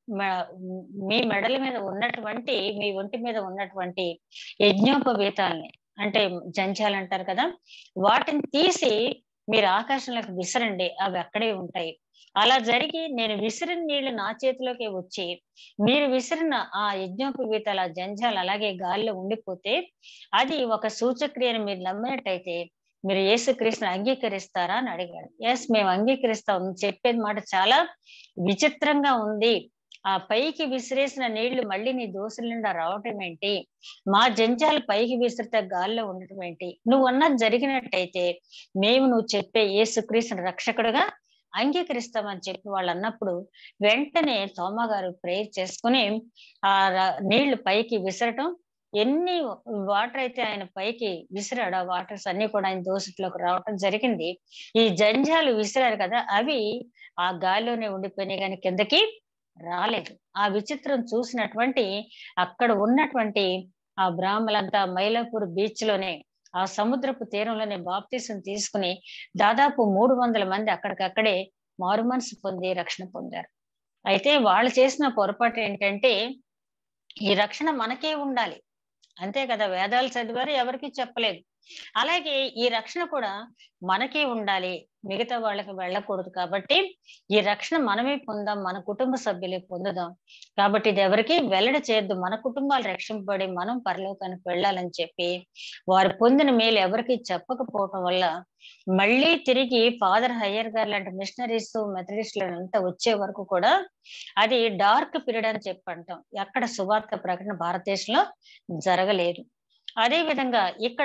మీ మెడల మీద ఉన్నటువంటి, మీ ఒంటి మీద ఉన్నటువంటి యజ్ఞోపవీతాలని అంటే జంధ్యాలు అంటారు కదా, వాటిని తీసి మీరు ఆకాశంలోకి విసరండి, అవి అక్కడే ఉంటాయి. అలా జరిగి నేను విసిరిన నీళ్లు నా చేతిలోకి వచ్చి మీరు విసిరిన ఆ యజ్ఞోపవీతాల జంధ్యాలు అలాగే గాలిలో ఉండిపోతే అది ఒక సూచక్రియను మీరు నమ్మినట్టయితే మీరు యేసుక్రీస్తుని అంగీకరిస్తారా అని అడిగాడు. ఎస్, మేము అంగీకరిస్తాం. చెప్పేది మాట చాలా విచిత్రంగా ఉంది, ఆ పైకి విసిరేసిన నీళ్లు మళ్ళీ నీ దోశల నిండా రావటం ఏంటి, మా జంజాలు పైకి విసిరితే గాల్లో ఉండటం ఏంటి, నువ్వు అన్నది జరిగినట్టయితే మేము నువ్వు చెప్పే యేసుక్రీస్తుని రక్షకుడుగా అంగీకరిస్తామని చెప్పి వాళ్ళు అన్నప్పుడు వెంటనే తోమా గారు ప్రేయర్ చేసుకుని ఆ నీళ్లు పైకి విసరటం, ఎన్ని వాటర్ అయితే ఆయన పైకి విసిరాడు ఆ వాటర్స్ అన్ని కూడా ఆయన దోసట్లోకి రావటం జరిగింది. ఈ జంజాలు విసిరారు కదా, అవి ఆ గాలిలోనే ఉండిపోయినాయి కానీ కిందకి రాలేదు. ఆ విచిత్రం చూసినటువంటి అక్కడ ఉన్నటువంటి ఆ బ్రాహ్మలంతా మైలాపూర్ బీచ్ లోనే ఆ సముద్రపు తీరంలోనే బాప్తీసం తీసుకుని దాదాపు 300 మంది అక్కడికక్కడే మారు మనసు పొంది రక్షణ పొందారు. అయితే వాళ్ళు చేసిన పొరపాటు ఏంటంటే, ఈ రక్షణ మనకే ఉండాలి, అంతే కదా, వేదాలు చదివారు ఎవరికి చెప్పలేదు. అలాగే ఈ రక్షణ కూడా మనకే ఉండాలి, మిగతా వాళ్ళకి వెళ్ళకూడదు. కాబట్టి ఈ రక్షణ మనమే పొందాం, మన కుటుంబ సభ్యులే పొందుదాం. కాబట్టి ఇది ఎవరికి వెల్లడి చేయొద్దు, మన కుటుంబాలు రక్షింపబడి మనం పరలోకానికి వెళ్ళాలని చెప్పి వారు పొందిన మేలు ఎవరికి చెప్పకపోవటం వల్ల మళ్ళీ తిరిగి ఫాదర్ హయ్యర్ గారు లాంటి మిషనరీస్ మెథడిస్టులు అంతా వచ్చే వరకు కూడా అది డార్క్ పీరియడ్ అని చెప్పి అంటాం. ఎక్కడ సువార్త ప్రకటన భారతదేశంలో జరగలేదు. అదే విధంగా ఇక్కడ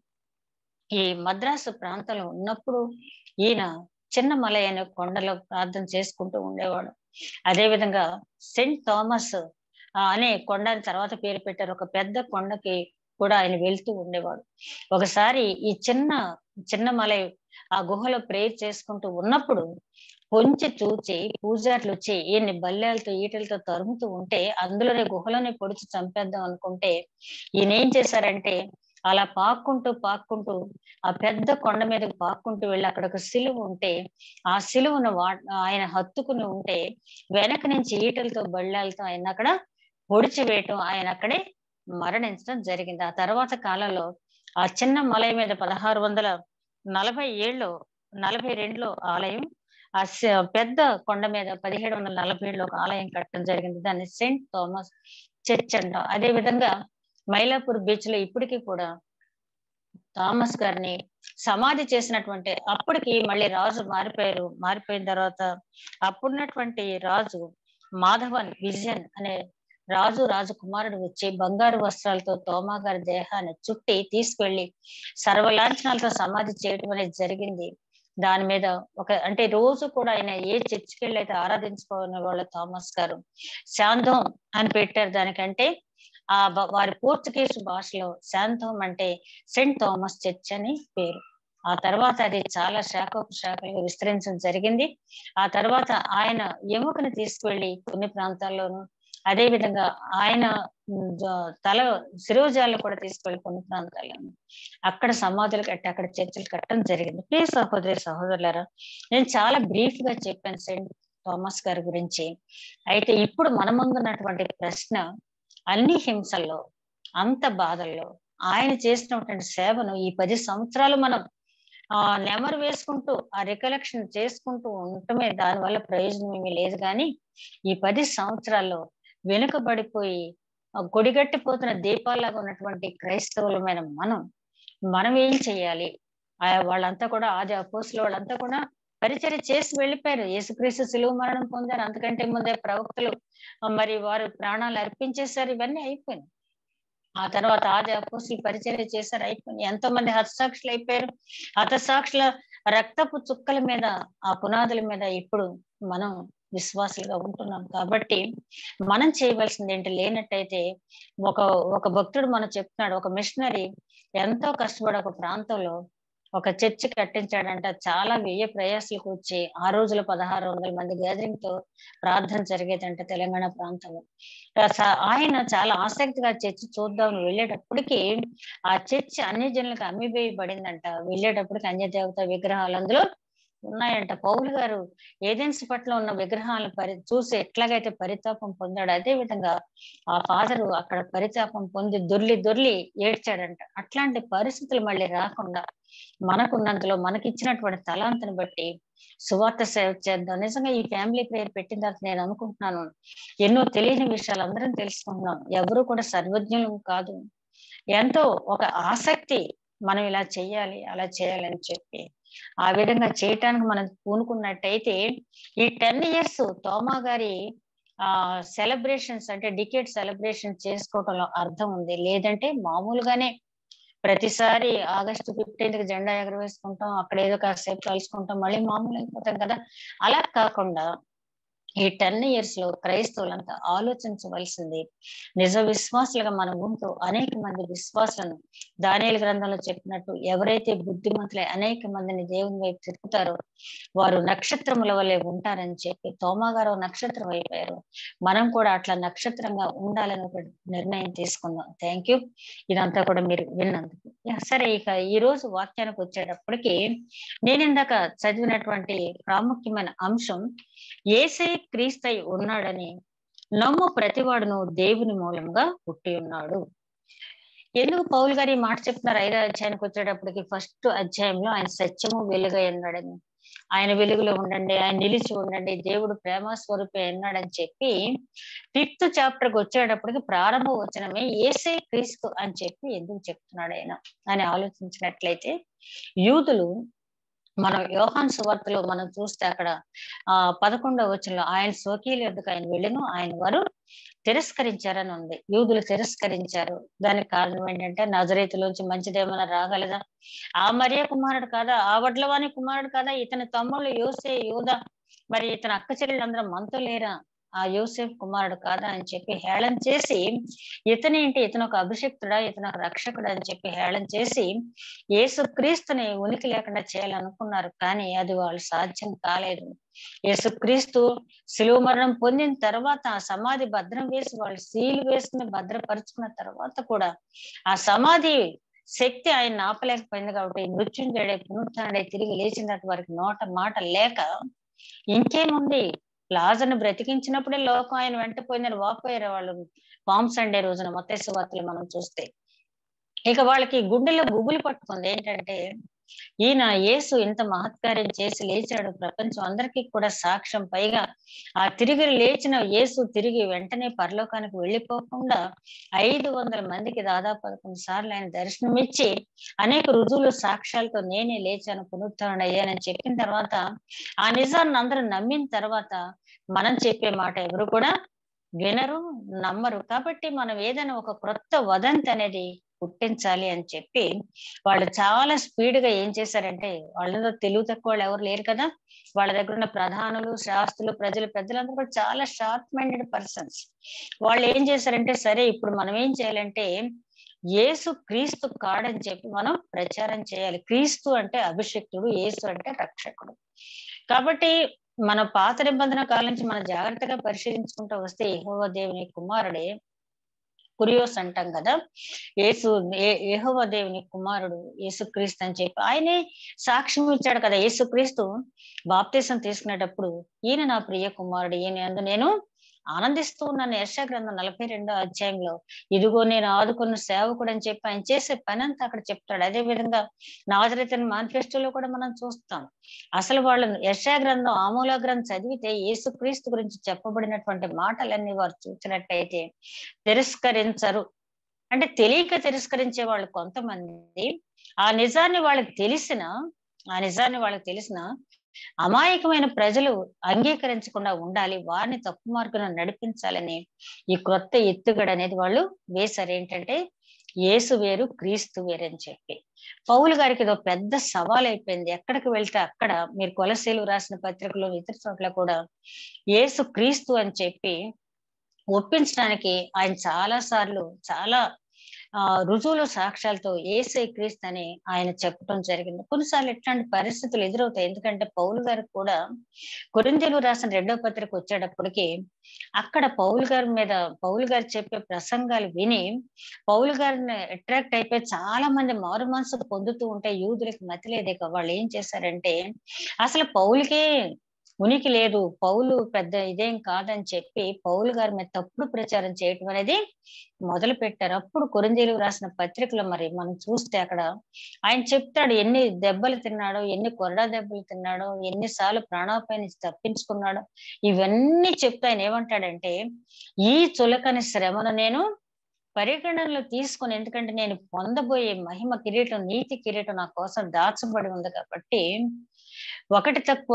ఈ మద్రాసు ప్రాంతంలో ఉన్నప్పుడు ఈయన చిన్న మలై అనే కొండలో ప్రార్థన చేసుకుంటూ ఉండేవాడు. అదే విధంగా సెయింట్ థామస్ అనే కొండని తర్వాత పేరు పెట్టారు, ఒక పెద్ద కొండకి కూడా ఆయన వెళ్తూ ఉండేవాడు. ఒకసారి ఈ చిన్న మలై ఆ గుహలో ప్రేయర్ చేసుకుంటూ ఉన్నప్పుడు పొంచి చూచి పూజారులు వచ్చి ఈయన్ని బల్లేలతో ఈటలతో తరుముతూ ఉంటే అందులోనే గుహలోనే పొడిచి చంపేద్దాం అనుకుంటే ఈయన ఏం చేశారంటే అలా పాక్కుంటూ ఆ పెద్ద కొండ మీదకి పాక్కుంటూ వెళ్ళి అక్కడ ఒక సిలువ ఉంటే ఆ సిలువను ఆయన హత్తుకుని ఉంటే వెనక నుంచి ఈటలతో బళ్ళాలతో ఆయన అక్కడ పొడిచి వేయటం ఆయన అక్కడే మరణించడం జరిగింది. ఆ తర్వాత కాలంలో ఆ చిన్న మలై మీద 1642లో ఆలయం, ఆ పెద్ద కొండ మీద 1747లో ఒక ఆలయం కట్టడం జరిగింది. దాన్ని సెయింట్ థామస్ చర్చ్ అంటాం. అదే విధంగా మైలాపూర్ బీచ్ లో ఇప్పటికీ కూడా థామస్ గారిని సమాధి చేసినటువంటి అప్పటికి మళ్ళీ రాజు మారిపోయిన తర్వాత అప్పుడున్నటువంటి రాజు మాధవన్ విజయన్ అనే రాజకుమారుడు వచ్చి బంగారు వస్త్రాలతో తోమా గారి దేహాన్ని చుట్టి తీసుకెళ్లి సర్వలాంఛనాలతో సమాధి చేయడం అనేది జరిగింది. దాని మీద అంటే రోజు కూడా ఆయన ఏ చర్చికి వెళ్ళి అయితే ఆరాధించుకునే వాళ్ళ థామస్ గారు శాంతం అని పెట్టారు. దానికంటే వారి పోర్చుగీస్ భాషలో శాంతం అంటే సెయింట్ థామస్ చర్చ్ అని పేరు. ఆ తర్వాత అది చాలా శాఖలుగా విస్తరించడం జరిగింది. ఆ తర్వాత ఆయన ఎముకను తీసుకువెళ్ళి కొన్ని ప్రాంతాల్లోనూ, అదే విధంగా ఆయన శిరోజాలను కూడా తీసుకెళ్లి కొన్ని ప్రాంతాల్లోనూ అక్కడ సమాధులు కట్టి అక్కడ చర్చిలు కట్టడం జరిగింది. ప్లీజ్ సహోదరులారా, నేను చాలా బ్రీఫ్ గా చెప్పాను సెయింట్ థామస్ గారి గురించి. అయితే ఇప్పుడు మన ముందున్నటువంటి ప్రశ్న, అన్ని హింసల్లో అంత బాధల్లో ఆయన చేసినటువంటి సేవను ఈ 10 సంవత్సరాలు మనం నెమరు వేసుకుంటూ ఆ రికలెక్షన్ చేసుకుంటూ ఉండటమే, దానివల్ల ప్రయోజనం ఏమీ లేదు. కానీ ఈ 10 సంవత్సరాల్లో వెనుకబడిపోయి కొడిగట్టిపోతున్న దీపాల్లాగా ఉన్నటువంటి క్రైస్తవులమైన మనం ఏం చెయ్యాలి? వాళ్ళంతా కూడా ఆది అపోస్తుల వాళ్ళంతా కూడా పరిచర్య చేసి వెళ్ళిపోయారు. యేసుక్రీస్తు సిలువ మరణం పొందారు. అంతకంటే ముందే ప్రవక్తలు మరి వారు ప్రాణాలు అర్పించేశారు. ఇవన్నీ అయిపోయింది. ఆ తర్వాత ఆది అపోస్తులు పరిచర్య చేశారు, అయిపోయింది. ఎంతో మంది హతసాక్షులు అయిపోయారు. హతసాక్షుల రక్తపు చుక్కల మీద, ఆ పునాదుల మీద ఇప్పుడు మనం విశ్వాసులుగా ఉంటున్నాం. కాబట్టి మనం చేయవలసింది ఏంటి? లేనట్టయితే ఒక భక్తుడు మనం చెప్తున్నాడు, ఒక మిషనరీ ఎంతో కష్టపడి ఒక ప్రాంతంలో ఒక చర్చి కట్టించాడంట. చాలా వ్యయ ప్రయాసాలకు వచ్చి ఆ రోజులో 1600 మంది గ్యాదరింగ్ తో ప్రార్థన జరిగేదంట తెలంగాణ ప్రాంతంలో. ఆయన చాలా ఆసక్తిగా చర్చి చూద్దాం వెళ్ళేటప్పటికి ఆ చర్చి అన్ని జనులకు అమ్మివేయబడిందంట. వెళ్ళేటప్పటికి అన్య దేవత విగ్రహాలు అందులో ఉన్నాయంట. పౌలు గారు ఏథెన్స్ పట్ల ఉన్న విగ్రహాలను చూసి ఎట్లాగైతే పరితాపం పొందాడు, అదే విధంగా ఆ ఫాదరు అక్కడ పరితాపం పొంది దొర్లి ఏడ్చాడంట. అట్లాంటి పరిస్థితులు మళ్ళీ రాకుండా మనకున్నంతలో మనకిచ్చినటువంటి తలాంతను బట్టి సువార్త సేవ చేద్దాం. నిజంగా ఈ ఫ్యామిలీ ప్రేయర్ పెట్టిన తర్వాత నేను అనుకుంటున్నాను, ఎన్నో తెలియని విషయాలు అందరం తెలుసుకుంటున్నాం. ఎవరు కూడా సర్వజ్ఞులు కాదు. ఎంతో ఒక ఆసక్తి, మనం ఇలా చెయ్యాలి అలా చేయాలని చెప్పి ఆ విధంగా చేయటానికి మనం పూనుకున్నట్టయితే ఈ 10 years తోమా గారి సెలబ్రేషన్స్ అంటే డికేట్ సెలబ్రేషన్ చేసుకోవటంలో అర్థం ఉంది. లేదంటే మామూలుగానే ప్రతిసారి ఆగస్టు 15కి జెండా ఎగరవేసుకుంటాం, అక్కడ ఏదో కాసేపు కలుసుకుంటాం, మళ్ళీ మామూలు అయిపోతాం కదా. అలా కాకుండా ఈ 10 years లో క్రైస్తవులంతా ఆలోచించవలసింది, నిజ విశ్వాసులుగా మనం ఉంటూ అనేక మంది విశ్వాసులను దానియేలు గ్రంథంలో చెప్పినట్టు ఎవరైతే బుద్ధిమంతులై అనేక మందిని దేవుని వైపు తిప్పుతారో వారు నక్షత్రముల వలె ఉంటారని చెప్పి తోమా గారు నక్షత్రం అయిపోయారు. మనం కూడా అట్లా నక్షత్రంగా ఉండాలని ఒక నిర్ణయం తీసుకుందాం. థ్యాంక్ యూ, ఇదంతా కూడా మీరు విన్నందుకు. సరే, ఇక ఈ రోజు వాక్యానికి వచ్చేటప్పటికి నేను ఇందాక చదివినటువంటి ప్రాముఖ్యమైన అంశం, యేసే క్రీస్తై ఉన్నాడని నమ్ము ప్రతివాడును దేవుని మూలంగా పుట్టి ఉన్నాడు. ఎందుకు పౌలు గారు ఈ మాట చెప్తున్నారు? 5వ అధ్యాయానికి వచ్చేటప్పటికి ఫస్ట్ అధ్యాయంలో ఆయన సత్యము వెలుగై ఉన్నాడని, ఆయన వెలుగులో ఉండండి, ఆయన నిలిచి ఉండండి, దేవుడు ప్రేమ స్వరూపే ఉన్నాడని చెప్పి 5th చాప్టర్కి వచ్చేటప్పటికి ప్రారంభ వచనమే యేసే క్రీస్తు అని చెప్పి ఎందుకు చెప్తున్నాడు ఆయన అని ఆలోచించినట్లయితే, యూదులు మనం యోహాను సువార్తలో మనం చూస్తే అక్కడ 11వ వచనంలో ఆయన స్వకీయుల యొద్దకు ఆయన వెళ్ళెను, ఆయన వారు తిరస్కరించారని ఉంది. యూదులు తిరస్కరించారు. దానికి కారణం ఏంటంటే నజరేతులోంచి మంచిదేమైనా రాగలదా? ఆ మరియ కుమారుడు కాదా? ఆ వడ్లవాని కుమారుడు కాదా? ఇతని తమ్ముళ్ళు యోసే యూదా, మరి ఇతని అక్క చెల్లెలు అందరూ మనతో లేరా? ఆ యోసేఫ్ కుమారుడు కాదా అని చెప్పి హేళన చేసి, ఇతనేంటి, ఇతను ఒక అభిషిక్తుడా, ఇతను ఒక రక్షకుడా అని చెప్పి హేళన చేసి యేసుక్రీస్తుని ఉనికి లేకుండా చేయాలనుకున్నారు. కానీ అది వాళ్ళు సాధ్యం కాలేదు. యేసుక్రీస్తు శిలువ మరణం పొందిన తర్వాత ఆ సమాధి భద్రం వేసి వాళ్ళు సీలు వేసుకుని భద్రపరుచుకున్న తర్వాత కూడా ఆ సమాధి శక్తి ఆయన ఆపలేకపోయింది. కాబట్టి మృత్యుంజయుడే పునరుత్థానుడై తిరిగి లేచినట్టు వారికి నోట మాట లేక ఇంకేముంది, లాజరును బ్రతికించినప్పుడే లోకం ఆయన వెంట పోయిందని వాపోయారు వాళ్ళు. పామ్ సండే రోజున మత్తయి సువార్తలో మనం చూస్తే ఇక వాళ్ళకి గుండెలో గుబులు పట్టుకుంది. ఏంటంటే ఈయన యేసు ఇంత మహత్కార్యం చేసి లేచాడు, ప్రపంచం అందరికీ కూడా సాక్ష్యం. పైగా ఆ తిరిగి లేచిన యేసు తిరిగి వెంటనే పరలోకానికి వెళ్ళిపోకుండా 500 మందికి దాదాపు 11 సార్లు ఆయన దర్శనమిచ్చి అనేక రుజువులు సాక్ష్యాలతో నేనే లేచాను, పునరుత్థానుడు అయ్యానని చెప్పిన తర్వాత ఆ నిజాన్ని అందరూ నమ్మిన తర్వాత మనం చెప్పే మాట ఎవరు కూడా వినరు, నమ్మరు. కాబట్టి మనం ఏదైనా ఒక క్రొత్త వదంతి అనేది పుట్టించాలి అని చెప్పి వాళ్ళు చాలా స్పీడ్ గా ఏం చేశారంటే, వాళ్ళలో తెలివి తక్కువ వాళ్ళు ఎవరు లేరు కదా, వాళ్ళ దగ్గర ఉన్న ప్రధానులు, శాస్త్రులు, పెద్దలందరూ కూడా చాలా షార్ప్ మైండెడ్ పర్సన్స్. వాళ్ళు ఏం చేశారంటే, సరే ఇప్పుడు మనం ఏం చేయాలంటే యేసు క్రీస్తు కాడని చెప్పి మనం ప్రచారం చేయాలి. క్రీస్తు అంటే అభిషిక్తుడు, యేసు అంటే రక్షకుడు. కాబట్టి మన పాత నిబంధన కాలం నుంచి మనం జాగ్రత్తగా పరిశీలించుకుంటూ వస్తే యెహోవా దేవుని కుమారుడే కురియోస్ అంటాం కదా, యేసు యెహోవా దేవుని కుమారుడు యేసుక్రీస్తు అని చెప్పి ఆయనే సాక్ష్యం ఇచ్చాడు కదా. యేసుక్రీస్తు బాప్తీసం తీసుకునేటప్పుడు ఈయన నా ప్రియ కుమారుడు, ఈయన యందు నేను ఆనందిస్తూ ఉన్నాను. యెషయా గ్రంథం 42వ అధ్యాయంలో ఇదిగో నేను ఆదుకున్న సేవకుడు అని చెప్పి ఆయన చేసే పని అంతా అక్కడ చెప్తాడు. అదే విధంగా నజరేతు మేనిఫెస్టోలో కూడా మనం చూస్తాం. అసలు వాళ్ళు యెషయా గ్రంథం ఆమూల గ్రంథం చదివితే యేసుక్రీస్తు గురించి చెప్పబడినటువంటి మాటలన్నీ వారు చూసినట్టయితే తిరస్కరించరు. అంటే తెలియక తిరస్కరించే వాళ్ళు కొంతమంది, ఆ నిజాన్ని వాళ్ళకి తెలిసిన అమాయకమైన ప్రజలు అంగీకరించకుండా ఉండాలి, వారిని తప్పు మార్గంలో నడిపించాలని ఈ క్రొత్త ఎత్తుగడ అనేది వాళ్ళు వేశారు. ఏంటంటే యేసు వేరు, క్రీస్తు వేరు అని చెప్పి. పౌలు గారికి ఇదో పెద్ద సవాల్ అయిపోయింది. ఎక్కడికి వెళ్తే అక్కడ, మీరు కొలసీలు రాసిన పత్రికలో ఇతర చోట్ల కూడా యేసు క్రీస్తు అని చెప్పి ఒప్పించడానికి ఆయన చాలా సార్లు చాలా రుజువులు సాక్ష్యాలతో యేసే క్రీస్తు అని ఆయన చెప్పడం జరిగింది. కొన్నిసార్లు ఇట్లాంటి పరిస్థితులు ఎదురవుతాయి. ఎందుకంటే పౌలు గారికి కూడా కొరింథీయులకు రాసిన 2వ పత్రిక వచ్చేటప్పటికి అక్కడ పౌలు గారు చెప్పే ప్రసంగాలు విని పౌలు గారిని అట్రాక్ట్ అయిపోయి చాలా మంది మారు మనసు పొందుతూ ఉంటే యూదులకు మతి లేదు. ఇక వాళ్ళు ఏం చేశారంటే, అసలు పౌలుకే ఉనికి లేదు, పౌలు పెద్ద ఇదేం కాదని చెప్పి పౌలు గారి మీద తప్పుడు ప్రచారం చేయటం అనేది మొదలు పెట్టారు. అప్పుడు కొరింథీయులకు రాసిన పత్రికలో మరి మనం చూస్తే అక్కడ ఆయన చెప్తాడు ఎన్ని దెబ్బలు తిన్నాడో, ఎన్ని కొరడా దెబ్బలు తిన్నాడో, ఎన్నిసార్లు ప్రాణాపాయ నుంచి తప్పించుకున్నాడో. ఇవన్నీ చెప్తే ఆయన ఏమంటాడంటే, ఈ చులకని శ్రమను నేను పరిగణనలో తీసుకొని, ఎందుకంటే నేను పొందబోయే మహిమ కిరీటం, నీతి కిరీటం నా కోసం దాచబడి ఉంది కాబట్టి, ఒకటి తక్కువ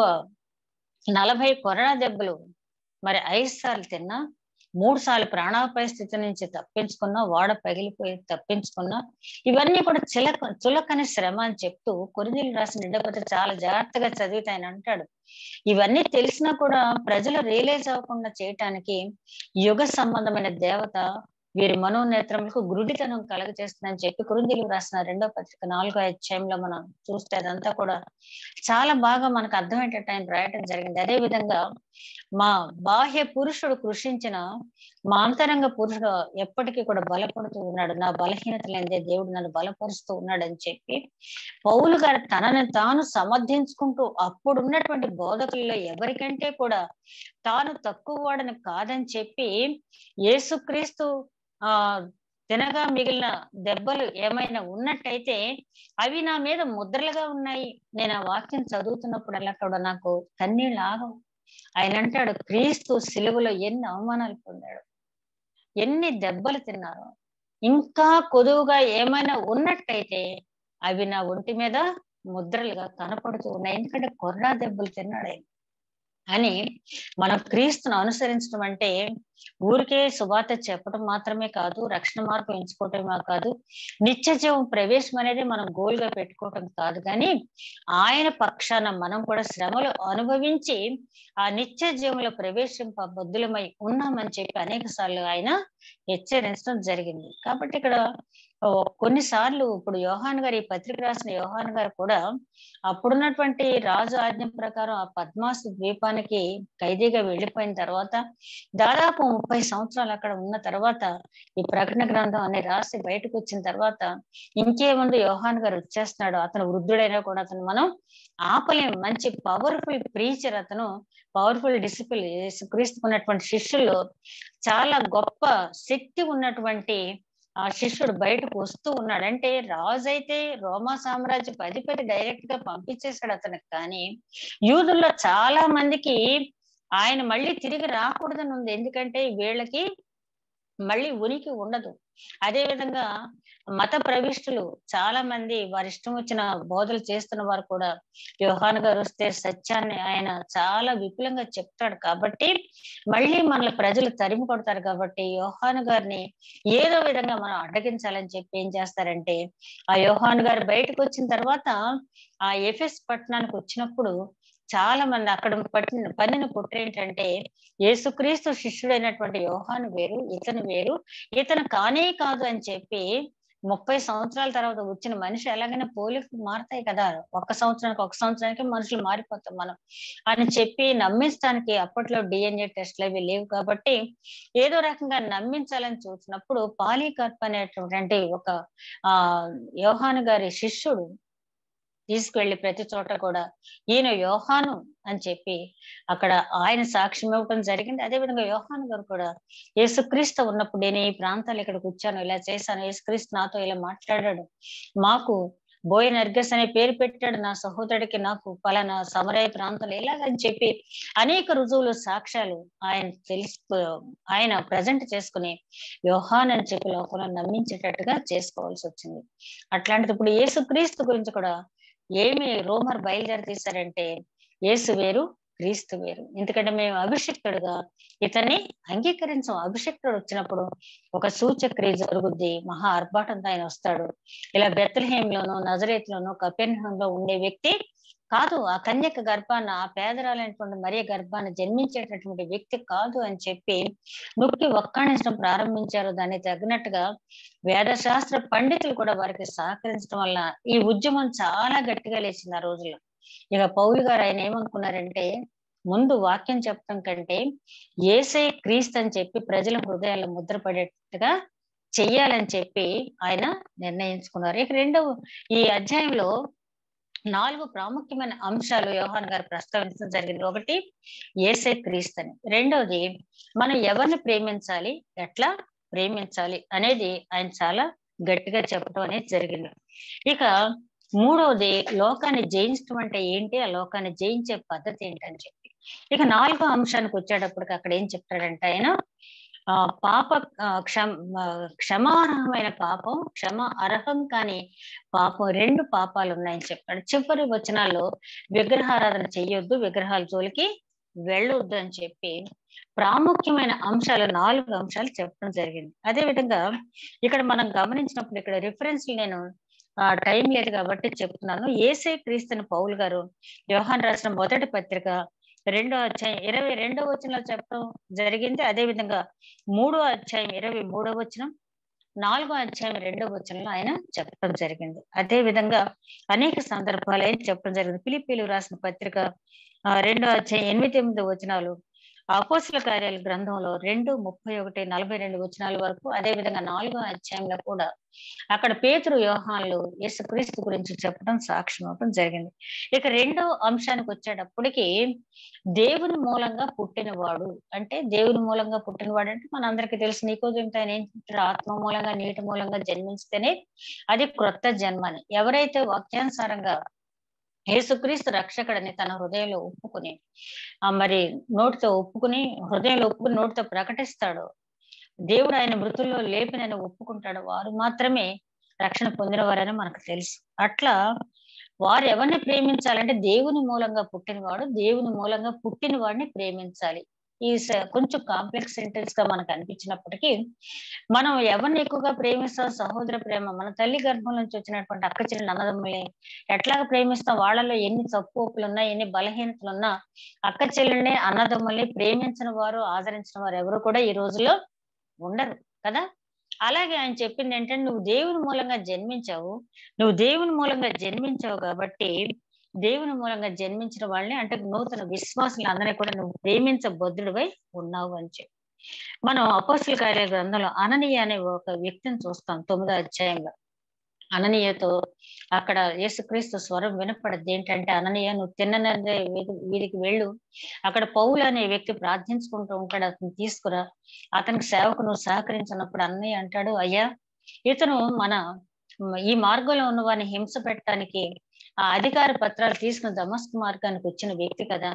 40 కొరడా దెబ్బలు మరి 5 సార్లు తిన్నా, 3 సార్లు ప్రాణాపాయ స్థితి నుంచి తప్పించుకున్నా, వాడ పగిలిపోయి తప్పించుకున్నా, ఇవన్నీ కూడా చులకని శ్రమ అని చెప్తూ కొరింథీయులకు రాసిన 2వ పత్రిక చాలా జాగ్రత్తగా చదివితే ఆయన అంటాడు, ఇవన్నీ తెలిసినా కూడా ప్రజలు రియలైజ్ అవ్వకుండా చేయటానికి యుగ సంబంధమైన దేవత వీరి మనోనేత్రములకు గురుడితనం కలగజేస్తుందని చెప్పి కొరింథీయులకు రాసిన 2వ పత్రిక 4వ అధ్యాయంలో మనం చూస్తే అదంతా కూడా చాలా బాగా మనకు అర్థమయ్యేటట్టు ఆయన రాయటం జరిగింది. అదే విధంగా మా బాహ్య పురుషుడు కృషించిన మా అంతరంగ పురుషుడు ఎప్పటికీ కూడా బలపడుతూ ఉన్నాడు, నా బలహీనతలందే దేవుడు నన్ను బలపరుస్తూ ఉన్నాడు అని చెప్పి పౌలు గారు తనని తాను సమర్థించుకుంటూ అప్పుడున్నటువంటి బోధకుల్లో ఎవరికంటే కూడా తాను తక్కువ వాడని కాదని చెప్పి యేసుక్రీస్తు తినగా మిగిలిన దెబ్బలు ఏమైనా ఉన్నట్టయితే అవి నా మీద ముద్రలుగా ఉన్నాయి. నేను ఆ వాక్యం చదువుతున్నప్పుడల్లా కూడా నాకు కన్నీళ్ళు ఆగవు. ఆయన అంటాడు, క్రీస్తు సిలువలో ఎన్ని అవమానాలు పొందాడు, ఎన్ని దెబ్బలు తిన్నారు, ఇంకా కొదువుగా ఏమైనా ఉన్నట్టయితే అవి నా ఒంటి మీద ముద్రలుగా కనపడుతూ ఉన్నాయి. ఎందుకంటే కొరడా దెబ్బలు తిన్నాడు ఆయన. అని మనం క్రీస్తును అనుసరించడం అంటే ఊరికే సువార్త చెప్పడం మాత్రమే కాదు, రక్షణ మార్గం ఎంచుకోవటమే కాదు, నిత్య జీవం ప్రవేశం అనేది మనం గోల్ గా పెట్టుకోవటం కాదు, కానీ ఆయన పక్షాన మనం కూడా శ్రమలు అనుభవించి ఆ నిత్య జీవంలో ప్రవేశింప బద్దులమై ఉన్నామని చెప్పి అనేక సార్లు ఆయన హెచ్చరించడం జరిగింది. కాబట్టి ఇక్కడ కొన్నిసార్లు ఇప్పుడు యోహాన్ గారు, ఈ పత్రిక రాసిన యోహాన్ గారు కూడా అప్పుడున్నటువంటి రాజు ఆజ్ఞ ప్రకారం ఆ పద్మాసు ద్వీపానికి ఖైదీగా వెళ్ళిపోయిన తర్వాత దాదాపు 30 సంవత్సరాలు అక్కడ ఉన్న తర్వాత ఈ ప్రకటన గ్రంథం అనే రాసి బయటకు వచ్చిన తర్వాత ఇంకేముంది, యోహాన్ గారు వచ్చేస్తున్నాడు, అతను వృద్ధుడైనా కూడా అతను మనం ఆపలేం. మంచి పవర్ఫుల్ ప్రీచర్ అతను, పవర్ఫుల్ డిసిపుల్, యేసుక్రీస్తుకున్నటువంటి శిష్యుల్లో చాలా గొప్ప శక్తి ఉన్నటువంటి ఆ శిష్యుడు బయటకు వస్తూ ఉన్నాడు. అంటే రాజు అయితే రోమా సామ్రాజ్యపు అధిపతి డైరెక్ట్ గా పంపించేశాడు అతనికి, కానీ యూదుల్లో చాలా మందికి ఆయన మళ్ళీ తిరిగి రాకూడదని ఉంది. ఎందుకంటే వీళ్ళకి మళ్ళీ ఉనికి ఉండదు. అదే విధంగా మత ప్రవిష్టులు చాలా మంది వారి ఇష్టం వచ్చిన బోధలు చేస్తున్న వారు కూడా యోహాను గారు వస్తే సత్యాన్ని ఆయన చాలా విపులంగా చెప్తాడు. కాబట్టి మళ్ళీ మన ప్రజలు తరిమి కొడతారు. కాబట్టి యోహాను గారిని ఏదో విధంగా మనం అడ్డగించాలని చెప్పి ఏం చేస్తారంటే, ఆ యోహాను గారు బయటకు వచ్చిన తర్వాత ఆ ఎఫెస్ పట్టణానికి వచ్చినప్పుడు చాలా మంది అక్కడ పన్నిన కుట్ర ఏంటంటే, యేసుక్రీస్తు శిష్యుడైనటువంటి యోహాను వేరు, ఇతను వేరు, ఇతను కానే కాదు అని చెప్పి 30 సంవత్సరాల తర్వాత వచ్చిన మనిషి ఎలాగైనా పోలికలు మారుతాయి కదా, ఒక సంవత్సరానికి మనుషులు మారిపోతాం మనం అని చెప్పి నమ్మించడానికి అప్పట్లో DNA టెస్ట్లు అవి లేవు. కాబట్టి ఏదో రకంగా నమ్మించాలని చూసినప్పుడు పాలీకార్ప్ అనేటువంటి ఒక ఆ యోహాను గారి శిష్యుడు తీసుకువెళ్లి ప్రతి చోట కూడా ఈయన యోహాను అని చెప్పి అక్కడ ఆయన సాక్ష్యం ఇవ్వటం జరిగింది. అదే విధంగా యోహాను గారు కూడా యేసుక్రీస్తు ఉన్నప్పుడు నేను ఈ ప్రాంతాలు ఇక్కడికి వచ్చాను, ఇలా చేశాను, యేసుక్రీస్తు నాతో ఇలా మాట్లాడాడు, మాకు బోయనర్గస్ అనే పేరు పెట్టాడు, నా సహోదరుడికి నాకు పలానా సమరయ ప్రాంతంలో ఇలాగని చెప్పి అనేక రుజువులు, సాక్ష్యాలు ఆయన ఆయన ప్రజెంట్ చేసుకుని యోహాన్ అని చెప్పి లోకంలో నమ్మించేటట్టుగా చేసుకోవాల్సి వచ్చింది. అట్లాంటిది ఇప్పుడు యేసుక్రీస్తు గురించి కూడా ఏమి రోమర్ బయలుదేరి తీశారంటే, యేసు వేరు, క్రీస్తు వేరు. ఎందుకంటే మేము అభిషిక్తుడుగా ఇతన్ని అంగీకరించాం. అభిషిక్తుడు వచ్చినప్పుడు ఒక సూచక్రియ జరుగుద్ది, మహా ఆర్భాటంతో ఆయన వస్తాడు. ఇలా బెత్లెహేంలోనో నజరేతులోనో కపెర్నహూములో ఉండే వ్యక్తి కాదు, ఆ కన్యక గర్భాన్ని, ఆ పేదరాలైనటువంటి మరియ గర్భాన్ని జన్మించేటటువంటి వ్యక్తి కాదు అని చెప్పి నొక్కి వక్కాణించడం ప్రారంభించారు. దానికి తగినట్టుగా వేదశాస్త్ర పండితులు కూడా వారికి సహకరించడం వల్ల ఈ ఉద్యమం చాలా గట్టిగా లేచింది ఆ రోజుల్లో. ఇక పౌలు గారు ఆయన ఏమనుకున్నారంటే, ముందు వాక్యం చెప్పడం కంటే యేసే క్రీస్తు అని చెప్పి ప్రజల హృదయాల్లో ముద్రపడేట్టుగా చెయ్యాలని చెప్పి ఆయన నిర్ణయించుకున్నారు. ఇక ఈ అధ్యాయంలో 4 ప్రాముఖ్యమైన అంశాలు యోహాన్ గారు ప్రస్తావించడం జరిగింది. ఒకటి, యేసే క్రీస్తు అని. రెండవది, మనం ఎవరిని ప్రేమించాలి, ఎట్లా ప్రేమించాలి అనేది ఆయన చాలా గట్టిగా చెప్పడం అనేది జరిగింది. ఇక మూడవది, లోకాన్ని జయించడం అంటే ఏంటి, ఆ లోకాన్ని జయించే పద్ధతి ఏంటని చెప్పి. ఇక 4వ అంశానికి వచ్చేటప్పటికి అక్కడ ఏం చెప్తాడంటే ఆయన, పాప క్షమార్హమైన పాపం, అర్హం కాని పాపం, 2 పాపాలు ఉన్నాయని చెప్పాడు. చివరి వచనాల్లో విగ్రహారాధన చెయ్యొద్దు, విగ్రహాల జోలికి వెళ్ళొద్దు అని చెప్పి ప్రాముఖ్యమైన అంశాలు 4 అంశాలు చెప్పడం జరిగింది. అదే విధంగా ఇక్కడ మనం గమనించినప్పుడు ఇక్కడ రిఫరెన్స్ నేను టైం లేదు కాబట్టి చెప్తున్నాను. యేసే క్రీస్తుని పౌలు గారు యోహాను రాసిన మొదటి పత్రిక 2వ అధ్యాయం 22వ వచనంలో చెప్పడం జరిగింది. అదే విధంగా 3వ అధ్యాయం 23వ వచనం, 4వ అధ్యాయం 2వ వచనంలో ఆయన చెప్పడం జరిగింది. అదే విధంగా అనేక సందర్భాలు ఆయన చెప్పడం జరిగింది. ఫిలిప్పీయులకు రాసిన పత్రిక 2వ అధ్యాయం 8, 8 వచనాలు, అపోస్తల కార్యాల గ్రంథంలో 2, 31, 42 వచనాల వరకు, అదే విధంగా 4వ అధ్యాయంలో కూడా అక్కడ పేతురు, యోహాన్లు యేసుక్రీస్తు గురించి చెప్పడం, సాక్ష్యం ఇవ్వడం జరిగింది. ఇక 2వ అంశానికి వచ్చేటప్పటికి దేవుని మూలంగా పుట్టినవాడు అంటే, దేవుని మూలంగా పుట్టినవాడు అంటే మనందరికీ తెలుసు, నికోదేముతో ఆయన ఏం చెప్తారు, ఆత్మ మూలంగా నీటి మూలంగా జన్మించితేనే అది క్రొత్త జన్మని. ఎవరైతే వాక్యానుసారంగా యేసుక్రీస్తు రక్షకుడని తన హృదయంలో ఒప్పుకుని, మరి నోటితో ఒప్పుకుని, హృదయంలో ఒప్పుకుని నోటితో ప్రకటిస్తాడు, దేవుడు ఆయన మృతుల్లో లేపినని ఒప్పుకుంటాడు, వారు మాత్రమే రక్షణ పొందినవారని మనకు తెలుసు. అట్లా వారు ఎవరిని ప్రేమించాలంటే దేవుని మూలంగా పుట్టినవాడు దేవుని మూలంగా పుట్టిన వాడిని ప్రేమించాలి. ఈ కొంచెం కాంప్లెక్స్ సెంటెన్స్ గా మనకు అనిపించినప్పటికీ మనం ఎవరిని ఎక్కువగా ప్రేమిస్తాం? సహోదర ప్రేమ. మన తల్లి గర్భం నుంచి వచ్చినటువంటి అక్క చెల్లెలు అన్నదమ్ముల్ని ఎట్లాగా ప్రేమిస్తాం? వాళ్ళలో ఎన్ని తప్పులున్నా ఎన్ని బలహీనతలున్నా అక్క చెల్లెల్ని అన్నదమ్ముల్ని ప్రేమించిన వారు ఆదరించిన వారు ఎవరు కూడా ఈ రోజుల్లో ఉండరు కదా. అలాగే ఆయన చెప్పింది ఏంటంటే నువ్వు దేవుని మూలంగా జన్మించావు. నువ్వు దేవుని మూలంగా జన్మించావు కాబట్టి దేవుని మూలంగా జన్మించిన వాళ్ళని అంటే నూతన విశ్వాసులు అందరినీ కూడా నువ్వు ప్రేమించబద్దుడివై ఉన్నావు అని చెప్పి మనం అపోస్తల కార్య గ్రంథంలో అననీయ అనే ఒక వ్యక్తిని చూస్తాం 9వ అధ్యాయంలో. అననీయతో అక్కడ యేసుక్రీస్తు స్వరం వినపడద్ది. ఏంటంటే అననీయ నువ్వు తిన్ననదే వీధికి వెళ్ళు, అక్కడ పౌలు అనే వ్యక్తి ప్రార్థించుకుంటూ ఉంటాడు, అతను తీసుకురా, అతనికి సేవకు నువ్వు సహకరించినప్పుడు అన్నయ్య అంటాడు, అయ్యా ఇతను ఈ మార్గంలో ఉన్న వారిని హింస పెట్టడానికి ఆ అధికార పత్రాలు తీసుకుని దమస్కు మార్గానికి వచ్చిన వ్యక్తి కదా.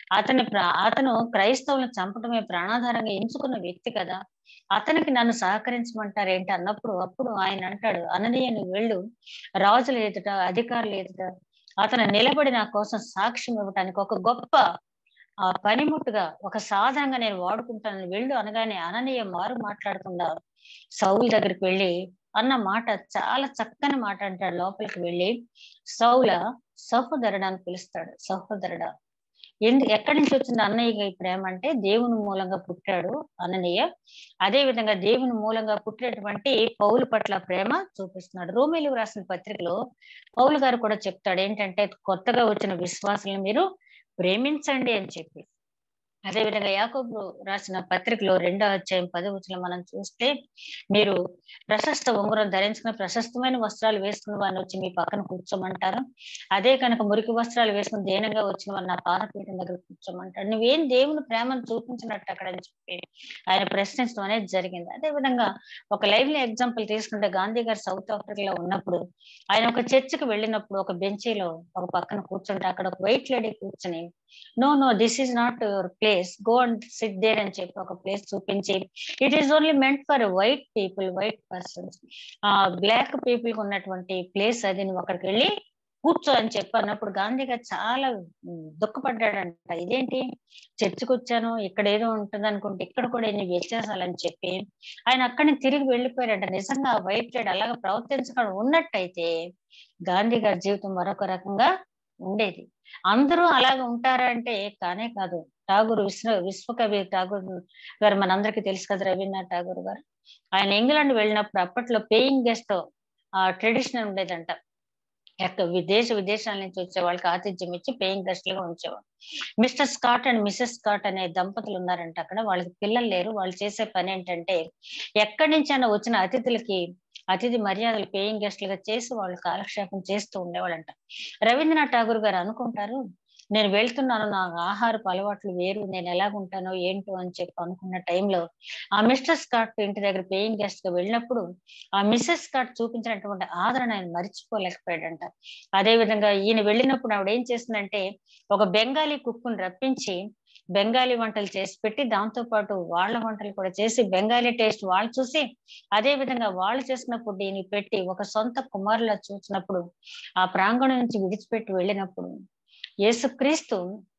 అతను క్రైస్తవులను చంపడమే ప్రాణాధారంగా ఎంచుకున్న వ్యక్తి కదా. అతనికి నన్ను సహకరించమంటారు ఏంటి అన్నప్పుడు అప్పుడు ఆయన అంటాడు, అననీయ నువ్వు వెళ్ళు, రాజుల ఎదుట అధికారుల ఎదుట అతను నిలబడి నా కోసం సాక్ష్యం ఇవ్వటానికి ఒక గొప్ప పనిముట్టుగా ఒక సాధనంగా నేను వాడుకుంటాను వెళ్ళు అనగానే అననీయ మారు మాట్లాడకుండా సౌలు దగ్గరికి వెళ్ళి అన్న మాట చాలా చక్కని మాట అంటాడు. లోపలికి వెళ్ళి సౌల సహోదరుడు అని పిలుస్తాడు. సహోదరుడా ఎక్కడి నుంచి వచ్చింది అన్నయ్యగా ఈ ప్రేమ అంటే దేవుని మూలంగా పుట్టాడు అననీయ. అదే విధంగా దేవుని మూలంగా పుట్టినటువంటి పౌలు పట్ల ప్రేమ చూపిస్తున్నాడు. రోమీయులకు రాసిన పత్రికలో పౌలు గారు కూడా చెప్తాడు ఏంటంటే కొత్తగా వచ్చిన విశ్వాసులను మీరు ప్రేమించండి అని చెప్పి. అదే విధంగా యాకోబు రాసిన పత్రికలో 2వ అధ్యాయం 10వ వచనం మనం చూస్తే మీరు ప్రశస్త ఉంగరం ధరించుకుని ప్రశస్తమైన వస్త్రాలు వేసుకున్న వారిని వచ్చి మీ పక్కన కూర్చోమంటారు. అదే కనుక మురికి వస్త్రాలు వేసుకుని దీనంగా వచ్చిన వారు నా పాదపీఠం దగ్గర కూర్చోమంటారు. నువ్వేం దేవుని ప్రేమను చూపించినట్టు అక్కడ అని చెప్పి ఆయన ప్రశ్నించడం అనేది జరిగింది. అదే విధంగా ఒక లైవ్ ఎగ్జాంపుల్ తీసుకుంటే గాంధీ గారు సౌత్ ఆఫ్రికాలో ఉన్నప్పుడు ఆయన ఒక చర్చికి వెళ్ళినప్పుడు ఒక బెంచీలో ఒక పక్కన కూర్చుంటే అక్కడ ఒక వైట్ లేడీ కూర్చుని no this is not your place, go and sit there అని చెప్పి ఒక ప్లేస్ చూపించి it is only meant for white people, white persons, black people కు ఉన్నటువంటి ప్లేస్ అది, నువ్వు అక్కడికి వెళ్ళి కూర్చో అని చెప్పి అన్నప్పుడు గాంధీ గారు చాలా దుఃఖపడ్డాడంట. ఇదేంటి చర్చికి వచ్చాను ఇక్కడ ఏదో ఉంటుంది అనుకుంటే ఇక్కడ కూడా ఎన్ని వ్యత్యాసాలని చెప్పి ఆయన అక్కడిని తిరిగి వెళ్ళిపోయాడంట. నిజంగా వైట్ లేడీ అలాగా ప్రవర్తించకుండా ఉన్నట్టయితే గాంధీ గారి జీవితం మరొక రకంగా ఉండేది. అందరూ అలాగే ఉంటారా అంటే కానే కాదు. ఠాగూర్ విశ్వకవి ఠాగూర్ గారు మనందరికీ తెలుసు కదా, రవీంద్రనాథ్ ఠాగూర్ గారు. ఆయన ఇంగ్లాండ్ వెళ్ళినప్పుడు అప్పట్లో పేయింగ్ గెస్ట్ ట్రెడిషనల్ ఉండేదంట. విదేశాల నుంచి వచ్చే వాళ్ళకి ఆతిథ్యం ఇచ్చి పేయింగ్ గెస్ట్ లుగా ఉంచేవాడు. Mr Scott and Mrs Scott అనే దంపతులు ఉన్నారంట అక్కడ. వాళ్ళకి పిల్లలు లేరు. వాళ్ళు చేసే పని ఏంటంటే ఎక్కడి నుంచి అయినా వచ్చిన అతిథి మర్యాదలు పేయింగ్ గెస్ట్లుగా చేసి వాళ్ళు కాలక్షేపం చేస్తూ ఉండేవాళ్ళంట. రవీంద్రనాథ్ ఠాగూర్ గారు అనుకుంటారు, నేను వెళ్తున్నాను, నా ఆహారపు అలవాట్లు వేరు, నేను ఎలాగుంటానో ఏంటో అని చెప్పి అనుకున్న టైంలో ఆ మిస్టర్ స్కాట్ ఇంటి దగ్గర పేయింగ్ గెస్ట్ గా వెళ్ళినప్పుడు ఆ మిస్సెస్ స్కాట్ చూపించినటువంటి ఆదరణ ఆయన మర్చిపోలేకపోయాడంట. అదే విధంగా ఈయన వెళ్ళినప్పుడు ఆవిడ ఏం చేస్తుందంటే ఒక బెంగాలీ కుక్కుని రప్పించి బెంగాలీ వంటలు చేసి పెట్టి దాంతో పాటు వాళ్ళ వంటలు కూడా చేసి బెంగాలీ టేస్ట్ వాళ్ళు చూసి అదే విధంగా వాళ్ళు చేసిన ఫుడ్ ఈయన పెట్టి ఒక సొంత కుమారులా చూసినప్పుడు ఆ ప్రాంగణం నుంచి విడిచిపెట్టి వెళ్ళినప్పుడు యేసుక్రీస్తు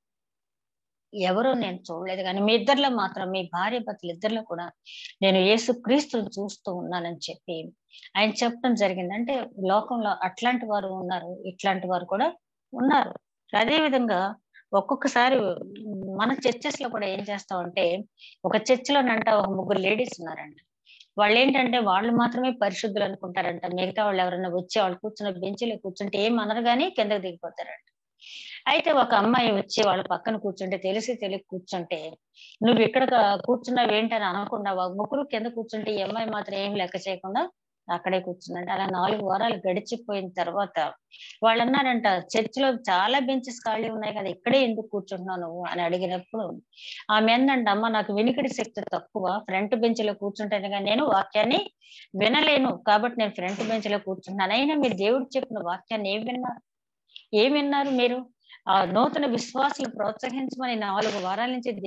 ఎవరో నేను చూడలేదు కానీ మీ ఇద్దరిలో మాత్రం మీ భార్య భర్తలు ఇద్దరిలో కూడా నేను యేసుక్రీస్తుని చూస్తూ ఉన్నానని చెప్పి ఆయన చెప్పడం జరిగింది. అంటే లోకంలో అట్లాంటి వారు ఉన్నారు, ఇట్లాంటి వారు కూడా ఉన్నారు. అదే విధంగా ఒక్కొక్కసారి మన చర్చెస్ లో కూడా ఏం చేస్తామంటే ఒక చర్చిలోనంట ఒక 3 లేడీస్ ఉన్నారంట. వాళ్ళు ఏంటంటే వాళ్ళు మాత్రమే పరిశుద్ధులు అనుకుంటారంట. మిగతా వాళ్ళు ఎవరైనా వచ్చి వాళ్ళు కూర్చున్న బెంచీలో కూర్చుంటే ఏం అనరు కానీ కిందకు దిగిపోతారంట. అయితే ఒక అమ్మాయి వచ్చి వాళ్ళ పక్కన కూర్చుంటే తెలియక కూర్చుంటే నువ్వు ఇక్కడ కూర్చున్నావు ఏంటని అనకుండా 3 కింద కూర్చుంటే ఈ అమ్మాయి మాత్రం ఏం లెక్క చేయకుండా అక్కడే కూర్చుందంట. అలా 4 వారాలు గడిచిపోయిన తర్వాత వాళ్ళు అన్నారంట, చర్చిలో చాలా బెంచెస్ ఖాళీ ఉన్నాయి కదా, ఇక్కడే ఎందుకు కూర్చుంటున్నావు నువ్వు అని అడిగినప్పుడు ఆమె ఏందంట, అమ్మ నాకు వినికిడి శక్తి తక్కువ, ఫ్రంట్ బెంచ్ లో కూర్చుంటాను కానీ నేను వాక్యాన్ని వినలేను కాబట్టి నేను ఫ్రంట్ బెంచ్ లో కూర్చుంటున్నాను. అయినా మీరు దేవుడు చెప్పిన వాక్యాన్ని ఏం విన్నారు మీరు? ఆ నూతన విశ్వాసులు ప్రోత్సహించమని 4 వారాల నుంచి దేవుడు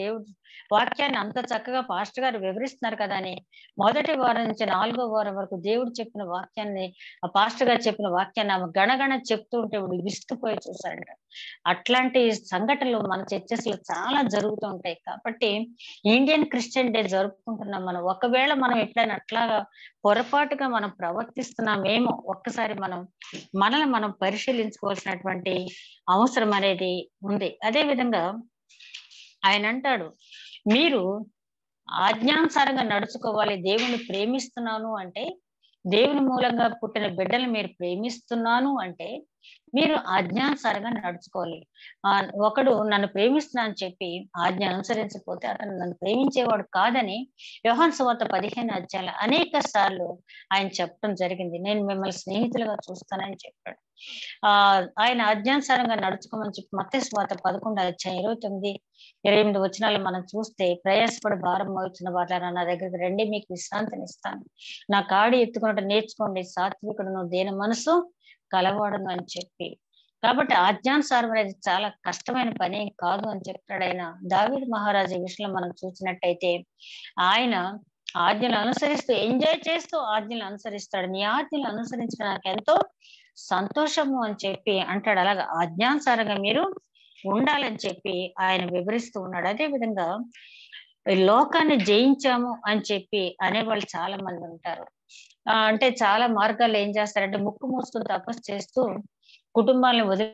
వాక్యాన్ని అంత చక్కగా పాస్టర్ గారు వివరిస్తున్నారు కదా అని మొదటి వారం నుంచి 4వ వారం వరకు దేవుడు చెప్పిన వాక్యాన్ని, ఆ పాస్టర్ గారు చెప్పిన వాక్యాన్ని ఆమె గణగణ చెప్తూ ఉంటే విస్తుపోయి చూశాడంట. అట్లాంటి సంఘటనలు మన చర్చెస్ లో చాలా జరుగుతూ ఉంటాయి. కాబట్టి ఇండియన్ క్రిస్టియన్ డే జరుపుకుంటున్నాం మనం. ఒకవేళ మనం ఎట్లయినా అట్లాగా పొరపాటుగా మనం ప్రవర్తిస్తున్నామేమో ఒక్కసారి మనల్ని మనం పరిశీలించుకోవాల్సినటువంటి అవసరం అనేది ఉంది. అదే విధంగా ఆయన అంటాడు, మీరు ఆజ్ఞానుసారంగా నడుచుకోవాలి. దేవుని ప్రేమిస్తున్నాను అంటే, దేవుని మూలంగా పుట్టిన బిడ్డలు మీరు ప్రేమిస్తున్నాను అంటే మీరు ఆజ్ఞానుసారంగా నడుచుకోవాలి. ఒకడు నన్ను ప్రేమిస్తున్నా అని చెప్పి ఆజ్ఞ అనుసరించకపోతే అతను నన్ను ప్రేమించేవాడు కాదని యోహాను సువార్త 15 అధ్యాయాలు అనేక సార్లు ఆయన చెప్పడం జరిగింది. నేను మిమ్మల్ని స్నేహితులుగా చూస్తానని చెప్పాడు. ఆయన ఆజ్ఞానుసారంగా నడుచుకోమని చెప్పి మత్తయి సువార్త 11 అధ్యాయం 29, 28 వచనాలు మనం చూస్తే, ప్రయాసపడి భారం మోస్తున్న వాళ్ళారా నా దగ్గరికి రండి, మీకు విశ్రాంతినిస్తాను. నా కాడి ఎత్తుకున్నట్టు నేర్చుకోండి, సాత్వికుడును దేని మనసు కలవాడును అని చెప్పి. కాబట్టి ఆజ్ఞానుసారం అనేది చాలా కష్టమైన పని కాదు అని చెప్తాడు ఆయన. దావీదు మహారాజు విషయంలో మనం చూసినట్టయితే ఆయన ఆజ్ఞలు అనుసరిస్తూ ఎంజాయ్ చేస్తూ ఆజ్ఞలు అనుసరిస్తాడు. నీ ఆజ్ఞలు అనుసరించడం నాకు ఎంతో సంతోషము అని చెప్పి అంటాడు. అలాగా ఆజ్ఞానుసారంగా మీరు ఉండాలని చెప్పి ఆయన వివరిస్తూ ఉన్నాడు. అదే విధంగా లోకాన్ని జయించాము అని చెప్పి అనేవాళ్ళు చాలా మంది ఉంటారు. అంటే చాలా మార్గాల్లో ఏం చేస్తారంటే ముక్కు మూసుకుని తపస్సు చేస్తూ కుటుంబాలను వదిలి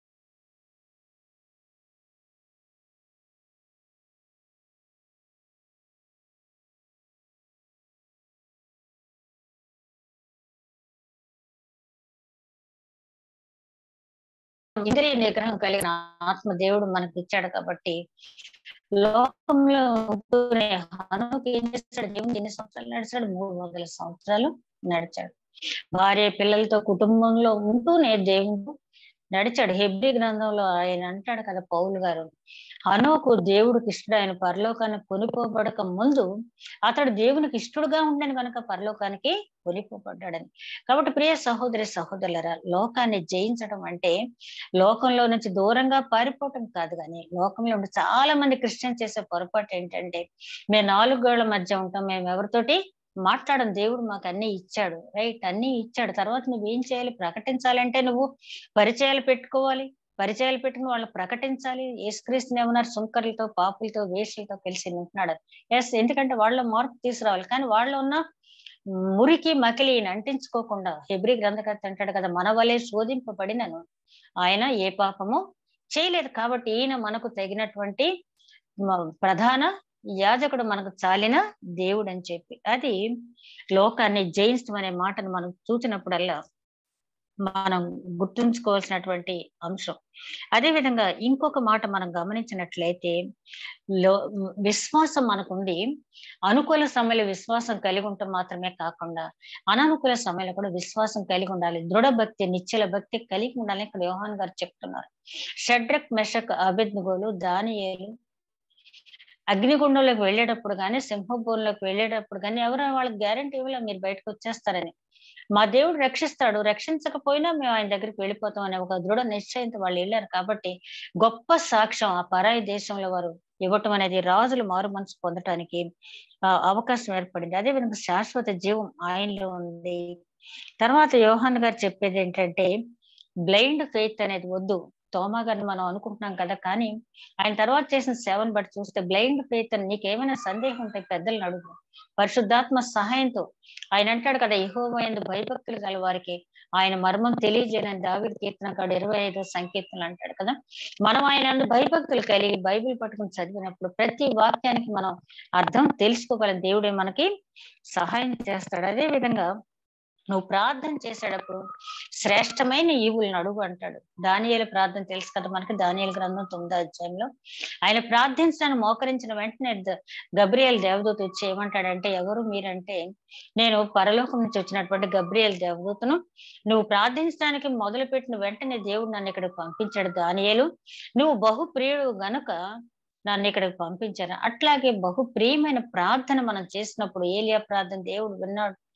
ఇంద్రియ నిగ్రహం కలిగిన ఆత్మ దేవుడు మనకి ఇచ్చాడు. కాబట్టి లోకంలో ఉంటూనే హనోకు ఏం చేస్తాడు? దేవుడు ఎన్ని సంవత్సరాలు నడిచాడు? 300 సంవత్సరాలు నడిచాడు. భార్య పిల్లలతో కుటుంబంలో ఉంటూనే దేవుడు నడిచాడు. హెబ్రీ గ్రంథంలో ఆయన అంటాడు కదా పౌలు గారు, హనోకు దేవుడికి ఇష్టడు, ఆయన పరలోకాన్ని కొనిపోబడక ముందు అతడు దేవునికి ఇష్టడుగా ఉండని కనుక పరలోకానికి కొనిపోబడ్డాడని. కాబట్టి ప్రియ సహోదరి సహోదరులరా, లోకాన్ని జయించడం అంటే లోకంలో నుంచి దూరంగా పారిపోవటం కాదు. కానీ లోకంలో ఉండి చాలా మంది క్రిస్టియన్ చేసే పొరపాటు ఏంటంటే, మేము 4 గోళ్ల మధ్య ఉంటాం, మేము ఎవరితోటి మాట్లాడడం, దేవుడు మాకు అన్ని ఇచ్చాడు, రైట్, అన్ని ఇచ్చాడు. తర్వాత నువ్వేం చేయాలి? ప్రకటించాలంటే నువ్వు పరిచయాలు పెట్టుకోవాలి. పరిచయాలు పెట్టుకుని వాళ్ళు ప్రకటించాలి. యేసుక్రీస్తుని ఏమన్నారు? సుంకరులతో, పాపులతో, వేశ్యలతో కలిసి ఉంటున్నాడు. ఎస్, ఎందుకంటే వాళ్ళ మార్పు తీసుకురావాలి. కానీ వాళ్ళు ఉన్న మురికి మకిలి అంటించుకోకుండా హెబ్రీ గ్రంథకర్త అంటాడు కదా, మన వలె శోధింపబడినను ఆయన ఏ పాపము చేయలేదు. కాబట్టి ఈయన మనకు తగినటువంటి ప్రధాన యాజకుడు, మనకు చాలిన దేవుడు అని చెప్పి. అది లోకాన్ని జయించడం అనే మాటను మనం చూసినప్పుడల్లా మనం గుర్తుంచుకోవాల్సినటువంటి అంశం. అదే విధంగా ఇంకొక మాట మనం గమనించినట్లయితే, విశ్వాసం మనకుండి అనుకూల సమయంలో విశ్వాసం కలిగి ఉండటం మాత్రమే కాకుండా అననుకూల సమయంలో కూడా విశ్వాసం కలిగి ఉండాలి. దృఢ భక్తి, నిశ్చల భక్తి కలిగి ఉండాలని ఇక్కడ యోహాన్ గారు చెప్తున్నారు. షడ్రక్, మెషక్, అబేద్నెగోలు, దానియేలు అగ్నిగుండంలోకి వెళ్ళేటప్పుడు కానీ, సింహభూంలోకి వెళ్ళేటప్పుడు కానీ ఎవరు వాళ్ళకి గ్యారెంటీ ఇవ్వలే మీరు బయటకు వచ్చేస్తారని. మా దేవుడు రక్షిస్తాడు, రక్షించకపోయినా మేము ఆయన దగ్గరికి వెళ్ళిపోతాం అనే ఒక దృఢ నిశ్చయంతో వాళ్ళు వెళ్ళారు. కాబట్టి గొప్ప సాక్ష్యం ఆ పరాయి దేశంలో వారు ఇవ్వటం అనేది రాజులు మారు మనసు పొందటానికి అవకాశం ఏర్పడింది. అదే విధంగా శాశ్వత జీవం ఆయనలో ఉంది. తర్వాత యోహాన్ గారు చెప్పేది ఏంటంటే, బ్లైండ్ ఫెయిత్ అనేది వద్దు. తోమా గారిని మనం అనుకుంటున్నాం కదా, కానీ ఆయన తర్వాత చేసిన సేవను బట్టి చూస్తే బ్లైండ్ ఫెయిత్ అని, నీకేమైనా సందేహం ఉంటే పెద్దలను అడుగు, పరిశుద్ధాత్మ సహాయంతో. ఆయన అంటాడు కదా, యెహోవా యందు భయభక్తులు గల వారికి ఆయన మర్మం తెలియజేయని దావీదు కీర్తనకాడు 25వ సంకీర్తనలు అంటాడు కదా. మనం ఆయన యందు భయభక్తులు కలిగి బైబిల్ పట్టుకుని చదివినప్పుడు ప్రతి వాక్యానికి మనం అర్థం తెలుసుకోగలం. దేవుడే మనకి సహాయం చేస్తాడు. అదే విధంగా నువ్వు ప్రార్థన చేసేటప్పుడు శ్రేష్టమైన ఈవులను అడుగు అంటాడు. దానియేలు ప్రార్థన తెలుసు కదా మనకి, దానియేలు గ్రంథం 9వ అధ్యాయంలో ఆయన ప్రార్థించడానికి మోకరించిన వెంటనే గబ్రియేల్ దేవదూత వచ్చి ఏమంటాడంటే, ఎవరు మీరంటే, నేను పరలోకం నుంచి వచ్చినటువంటి గబ్రియేల్ దేవదూతను, నువ్వు ప్రార్థించడానికి మొదలుపెట్టిన వెంటనే దేవుడు నన్ను ఇక్కడికి పంపించాడు. దానియేలు, నువ్వు బహు ప్రియుడు గనుక నన్ను ఇక్కడికి పంపించాను. అట్లాగే బహు ప్రియమైన ప్రార్థన మనం చేసినప్పుడు, ఏలియా ప్రార్థన దేవుడు విన్నాడు.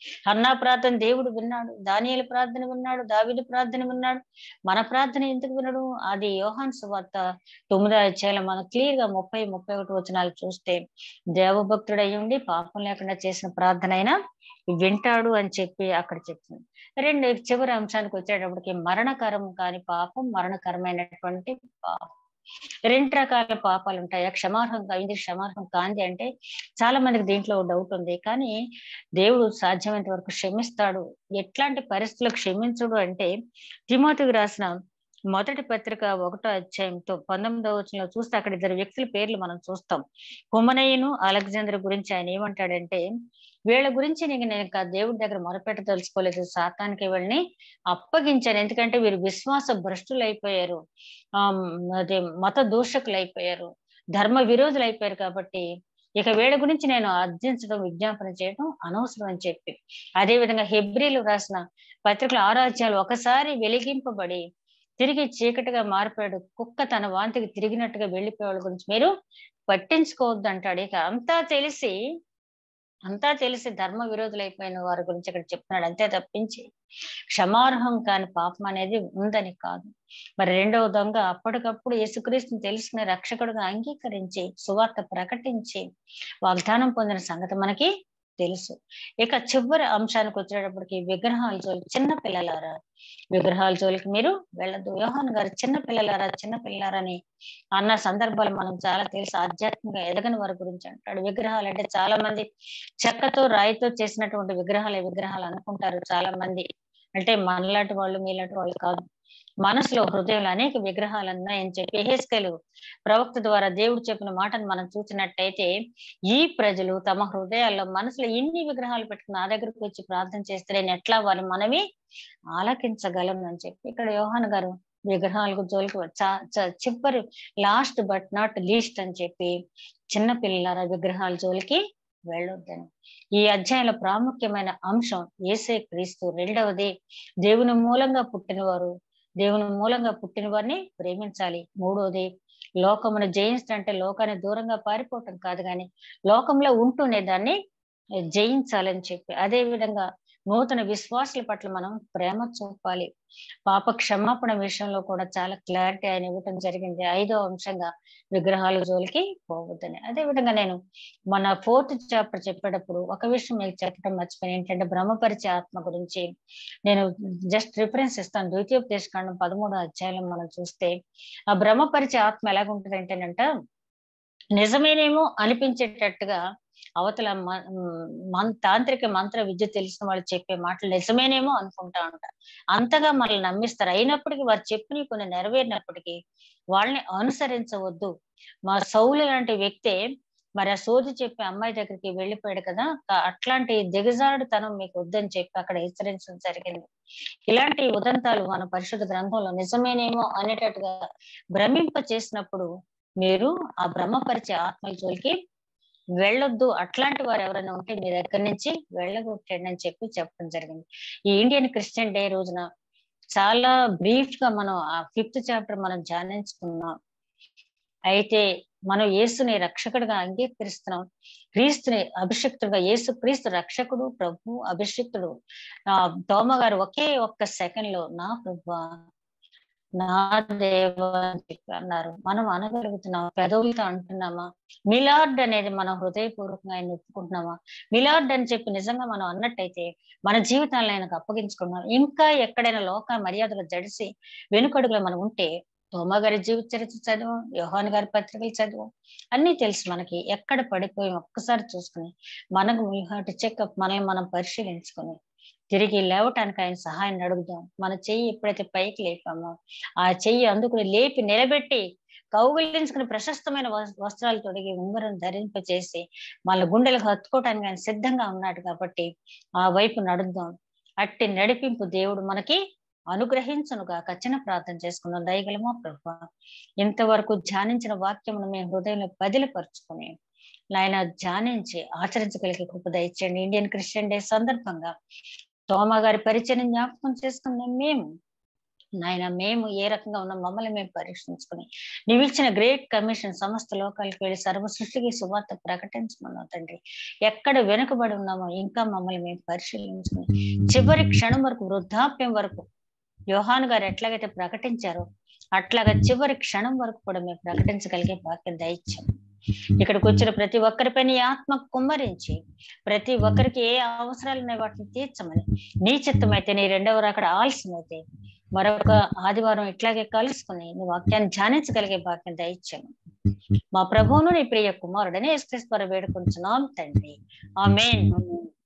హన్నా ప్రార్థన దేవుడు విన్నాడు, దానియేలు ప్రార్థన విన్నాడు, దావీదు ప్రార్థన విన్నాడు. మన ప్రార్థన ఎందుకు వినడు? అది యోహాను సువార్త 9వ అధ్యాయంలో మనం క్లియర్ గా 30-31 వచనాలు చూస్తే దేవభక్తుడై ఉండి పాపం లేకుండా చేసిన ప్రార్థన అయినా వింటాడు అని చెప్పి అక్కడ చెప్తుంది. చివరి అంశానికి వచ్చేటప్పటికి మరణకరం కాని పాపం, మరణకరమైనటువంటి పాపం. 2 రకాల పాపాలు ఉంటాయి. క్షమార్హం ఇది క్షమార్హం కాంది అంటే చాలా మందికి దీంట్లో డౌట్ ఉంది. కానీ దేవుడు సాధ్యమైనంత వరకు క్షమిస్తాడు. ఎట్లాంటి పరిస్థితుల్లో క్షమించుడు అంటే తిమోతికి రాసిన మొదటి పత్రిక 1వ అధ్యాయంతో 19వ వచనంలో చూస్తే అక్కడ 2 వ్యక్తుల పేర్లు మనం చూస్తాం. హుమనయును అలెగ్జాండర్ గురించి ఆయన ఏమంటాడంటే, వీళ్ళ గురించి నేను ఇంకా దేవుడి దగ్గర మొరపెట్టదలుచుకోలేదు, సాతానికి వీళ్ళని అప్పగించాను. ఎందుకంటే వీరు విశ్వాస భ్రష్టులు అయిపోయారు, అదే మత దూషకులు అయిపోయారు, ధర్మ విరోధులు అయిపోయారు. కాబట్టి ఇక వీళ్ళ గురించి నేను అర్జించడం, విజ్ఞాపన చేయడం అనవసరం అని చెప్పి, అదే విధంగా హెబ్రీలు రాసిన పత్రికల 6వ అధ్యాయాలు ఒకసారి వెలిగింపబడి తిరిగి చీకటిగా మారిపోయాడు, కుక్క తన వాంతికి తిరిగినట్టుగా వెళ్ళిపోయే వాళ్ళ గురించి మీరు పట్టించుకోవద్దు అంటాడు. ఇక అంతా తెలిసి ధర్మ విరోధులైపోయిన వారి గురించి ఇక్కడ చెప్తున్నాడు. అంతే తప్పించి క్షమార్హం కాని పాపం అనేది ఉందని కాదు. మరి 2వ దొంగ అప్పటికప్పుడు యేసుక్రీస్తుని తెలుసుకునే రక్షకుడుగా అంగీకరించి సువార్త ప్రకటించి వాగ్దానం పొందిన సంగతి మనకి తెలుసు. ఇక చివరి అంశానికి వచ్చేటప్పటికి విగ్రహాల జోలికి, చిన్న పిల్లలారా విగ్రహాల జోలికి మీరు వెళ్ళదు. యోహాను గారు చిన్న పిల్లలారా అని అన్న సందర్భాలు మనం చాలా తెలుసు. ఆధ్యాత్మికంగా ఎదగని వారి గురించి అంటాడు. విగ్రహాలు అంటే చాలా మంది చెక్కతో రాయితో చేసినటువంటి విగ్రహాలు అనుకుంటారు చాలా మంది. అంటే మనలాంటి వాళ్ళు మీలాంటి వాళ్ళు కాదు, మనసులో హృదయంలో అనేక విగ్రహాలు ఉన్నాయని చెప్పి యెహెజ్కేలు ప్రవక్త ద్వారా దేవుడు చెప్పిన మాటను మనం చూసినట్టయితే, ఈ ప్రజలు తమ హృదయాల్లో మనసులో ఇన్ని విగ్రహాలు పెట్టుకుని నా దగ్గరకు వచ్చి ప్రార్థన చేస్తే నేను ఎట్లా వారి మనవి ఆలకించగలను అని చెప్పి ఇక్కడ యోహాను గారు విగ్రహాలకు జోలికి చివరి లాస్ట్ బట్ నాట్ లీస్ట్ అని చెప్పి చిన్న పిల్లల విగ్రహాల జోలికి వెళ్ళొద్దని. ఈ అధ్యాయంలో ప్రాముఖ్యమైన అంశం యేసే క్రీస్తు. 2వది దేవుని మూలంగా పుట్టిన వారిని ప్రేమించాలి. 3వది లోకమును జయించడం అంటే లోకాన్ని దూరంగా పారిపోవటం కాదు, కానీ లోకంలో ఉంటూనే దాన్ని జయించాలని చెప్పి, అదే విధంగా నూతన విశ్వాసుల పట్ల మనం ప్రేమ చూపాలి. పాప క్షమాపణ విషయంలో కూడా చాలా క్లారిటీ ఆయన ఇవ్వటం జరిగింది. 5వ అంశంగా విగ్రహాల జోలికి పోవద్దని. అదే విధంగా నేను మన 4th చాప్టర్ చెప్పేటప్పుడు ఒక విషయం మీకు చెప్పడం మర్చిపోయాను. ఏంటంటే బ్రహ్మపరిచే ఆత్మ గురించి నేను జస్ట్ రిఫరెన్స్ ఇస్తాను. ద్వితీయోపదేశకాండం 13వ అధ్యాయంలో మనం చూస్తే ఆ బ్రహ్మపరిచే ఆత్మ ఎలాగుంటది అంటేనంట, నిజమేనేమో అనిపించేటట్టుగా అవతల తాంత్రిక మంత్ర విద్య తెలిసిన వాళ్ళు చెప్పే మాటలు నిజమేనేమో అనుకుంటా ఉంటారు. అంతగా మనల్ని నమ్మిస్తారు. అయినప్పటికీ వారు చెప్పిన కొన్ని నెరవేరినప్పటికీ వాళ్ళని అనుసరించవద్దు. మా సౌలు లాంటి వ్యక్తే మరి ఆ సోది చెప్పే అమ్మాయి దగ్గరికి వెళ్ళిపోయాడు కదా, అట్లాంటి దిగజారుడుతనం మీకు వద్దని చెప్పి అక్కడ హెచ్చరించడం జరిగింది. ఇలాంటి ఉదంతాలు మన పరిశుద్ధ గ్రంథంలో నిజమేనేమో అనేటట్టుగా భ్రమింప చేసినప్పుడు మీరు ఆ బ్రహ్మపరిచే ఆత్మల జోలికి వెళ్ళొద్దు. అట్లాంటి వారు ఎవరైనా ఉంటే మీ దగ్గర నుంచి వెళ్ళగొట్టండి అని చెప్పి చెప్పడం జరిగింది. ఈ ఇండియన్ క్రిస్టియన్ డే రోజున చాలా బ్రీఫ్ గా మనం ఆ 5th చాప్టర్ మనం ధ్యానించుకున్నాం. అయితే మనం యేసుని రక్షకుడిగా అంగీకరిస్తున్నాం. క్రీస్తుని అభిషిక్తుడుగా, యేసు క్రీస్తు రక్షకుడు, ప్రభు, అభిషిక్తుడు. తోమ గారు ఒకే ఒక్క సెకండ్ లో నా ప్రభువా, నా దేవా అని చెప్పి అన్నారు. మనం అనగలుగుతున్నామా? పెదవులతో అంటున్నామా? మిలార్డ్ అనేది మనం హృదయపూర్వకంగా ఆయన ఒప్పుకుంటున్నామా? మిలార్డ్ అని చెప్పి నిజంగా మనం అన్నట్టయితే మన జీవితాలను ఆయనకు అప్పగించుకున్నాం. ఇంకా ఎక్కడైనా లోక మర్యాదలు జడిసి వెనుకడుగులో మనం ఉంటే తోమా గారి జీవిత చరిత్ర చదువు, యోహాను గారి పత్రికలు చదువు, అన్ని తెలుసు మనకి. ఎక్కడ పడిపోయి ఒక్కసారి చూసుకుని మనకు చెకప్ మనల్ని మనం పరిశీలించుకొని తిరిగి లేవటానికి ఆయన సహాయాన్ని అడుగుదాం. మన చెయ్యి ఎప్పుడైతే పైకి లేపామో ఆ చెయ్యి అందుకుని లేపి నిలబెట్టి కౌగిలించుకుని ప్రశస్తమైన వస్త్రాలు తొడిగి ఉంగరం ధరింపచేసి వాళ్ళ గుండెలకు హత్తుకోవటానికి ఆయన సిద్ధంగా ఉన్నాడు. కాబట్టి ఆ వైపు నడుద్దాం. అట్టి నడిపింపు దేవుడు మనకి అనుగ్రహించునుగా. చిన్న ప్రార్థన చేసుకుందాం. దయగలమా ప్రభువా, ఇంతవరకు ధ్యానించిన వాక్యమును మేము హృదయంలో బదిలిపరుచుకుని నాయన ధ్యానించి ఆచరించగలిగే కృప దయచేయండి. ఇండియన్ క్రిస్టియన్ డే సందర్భంగా తోమా గారి పరిచయం జ్ఞాపకం చేసుకున్నాం. మేము నాయన మేము ఏ రకంగా ఉన్నాం మమ్మల్ని మేము పరీక్షించుకుని నీవు ఇచ్చిన గ్రేట్ కమిషన్ సమస్త లోకాలకు వెళ్ళి సర్వ సృష్టికి సువార్త ప్రకటించమన్నావు తండ్రి. ఎక్కడ వెనుకబడి ఉన్నామో ఇంకా మమ్మల్ని మేము పరిశీలించుకుని చివరి క్షణం వరకు, వృద్ధాప్యం వరకు యోహాను గారు ఎట్లాగైతే ప్రకటించారో అట్లాగా చివరి క్షణం వరకు కూడా మేము ప్రకటించగలిగే భాగ్యం దయచేయండి. ఇక్కడికి వచ్చిన ప్రతి ఒక్కరిపైన ఈ ఆత్మ కుమ్మరించి ప్రతి ఒక్కరికి ఏ అవసరాలు ఉన్నాయి వాటిని తీర్చమని, నీ చిత్తమైతే నీ రెండవ రాకడ ఆలస్యమైతే మరొక ఆదివారం ఇట్లాగే కలుసుకుని నీ వాక్యాన్ని ధ్యానించగలిగే భాగ్యం దయచేయమని మా ప్రభువును నీ ప్రియ కుమారుడని యేసుక్రీస్తు ద్వారా వేడుకుంటున్నాం తండ్రి. ఆమేన్.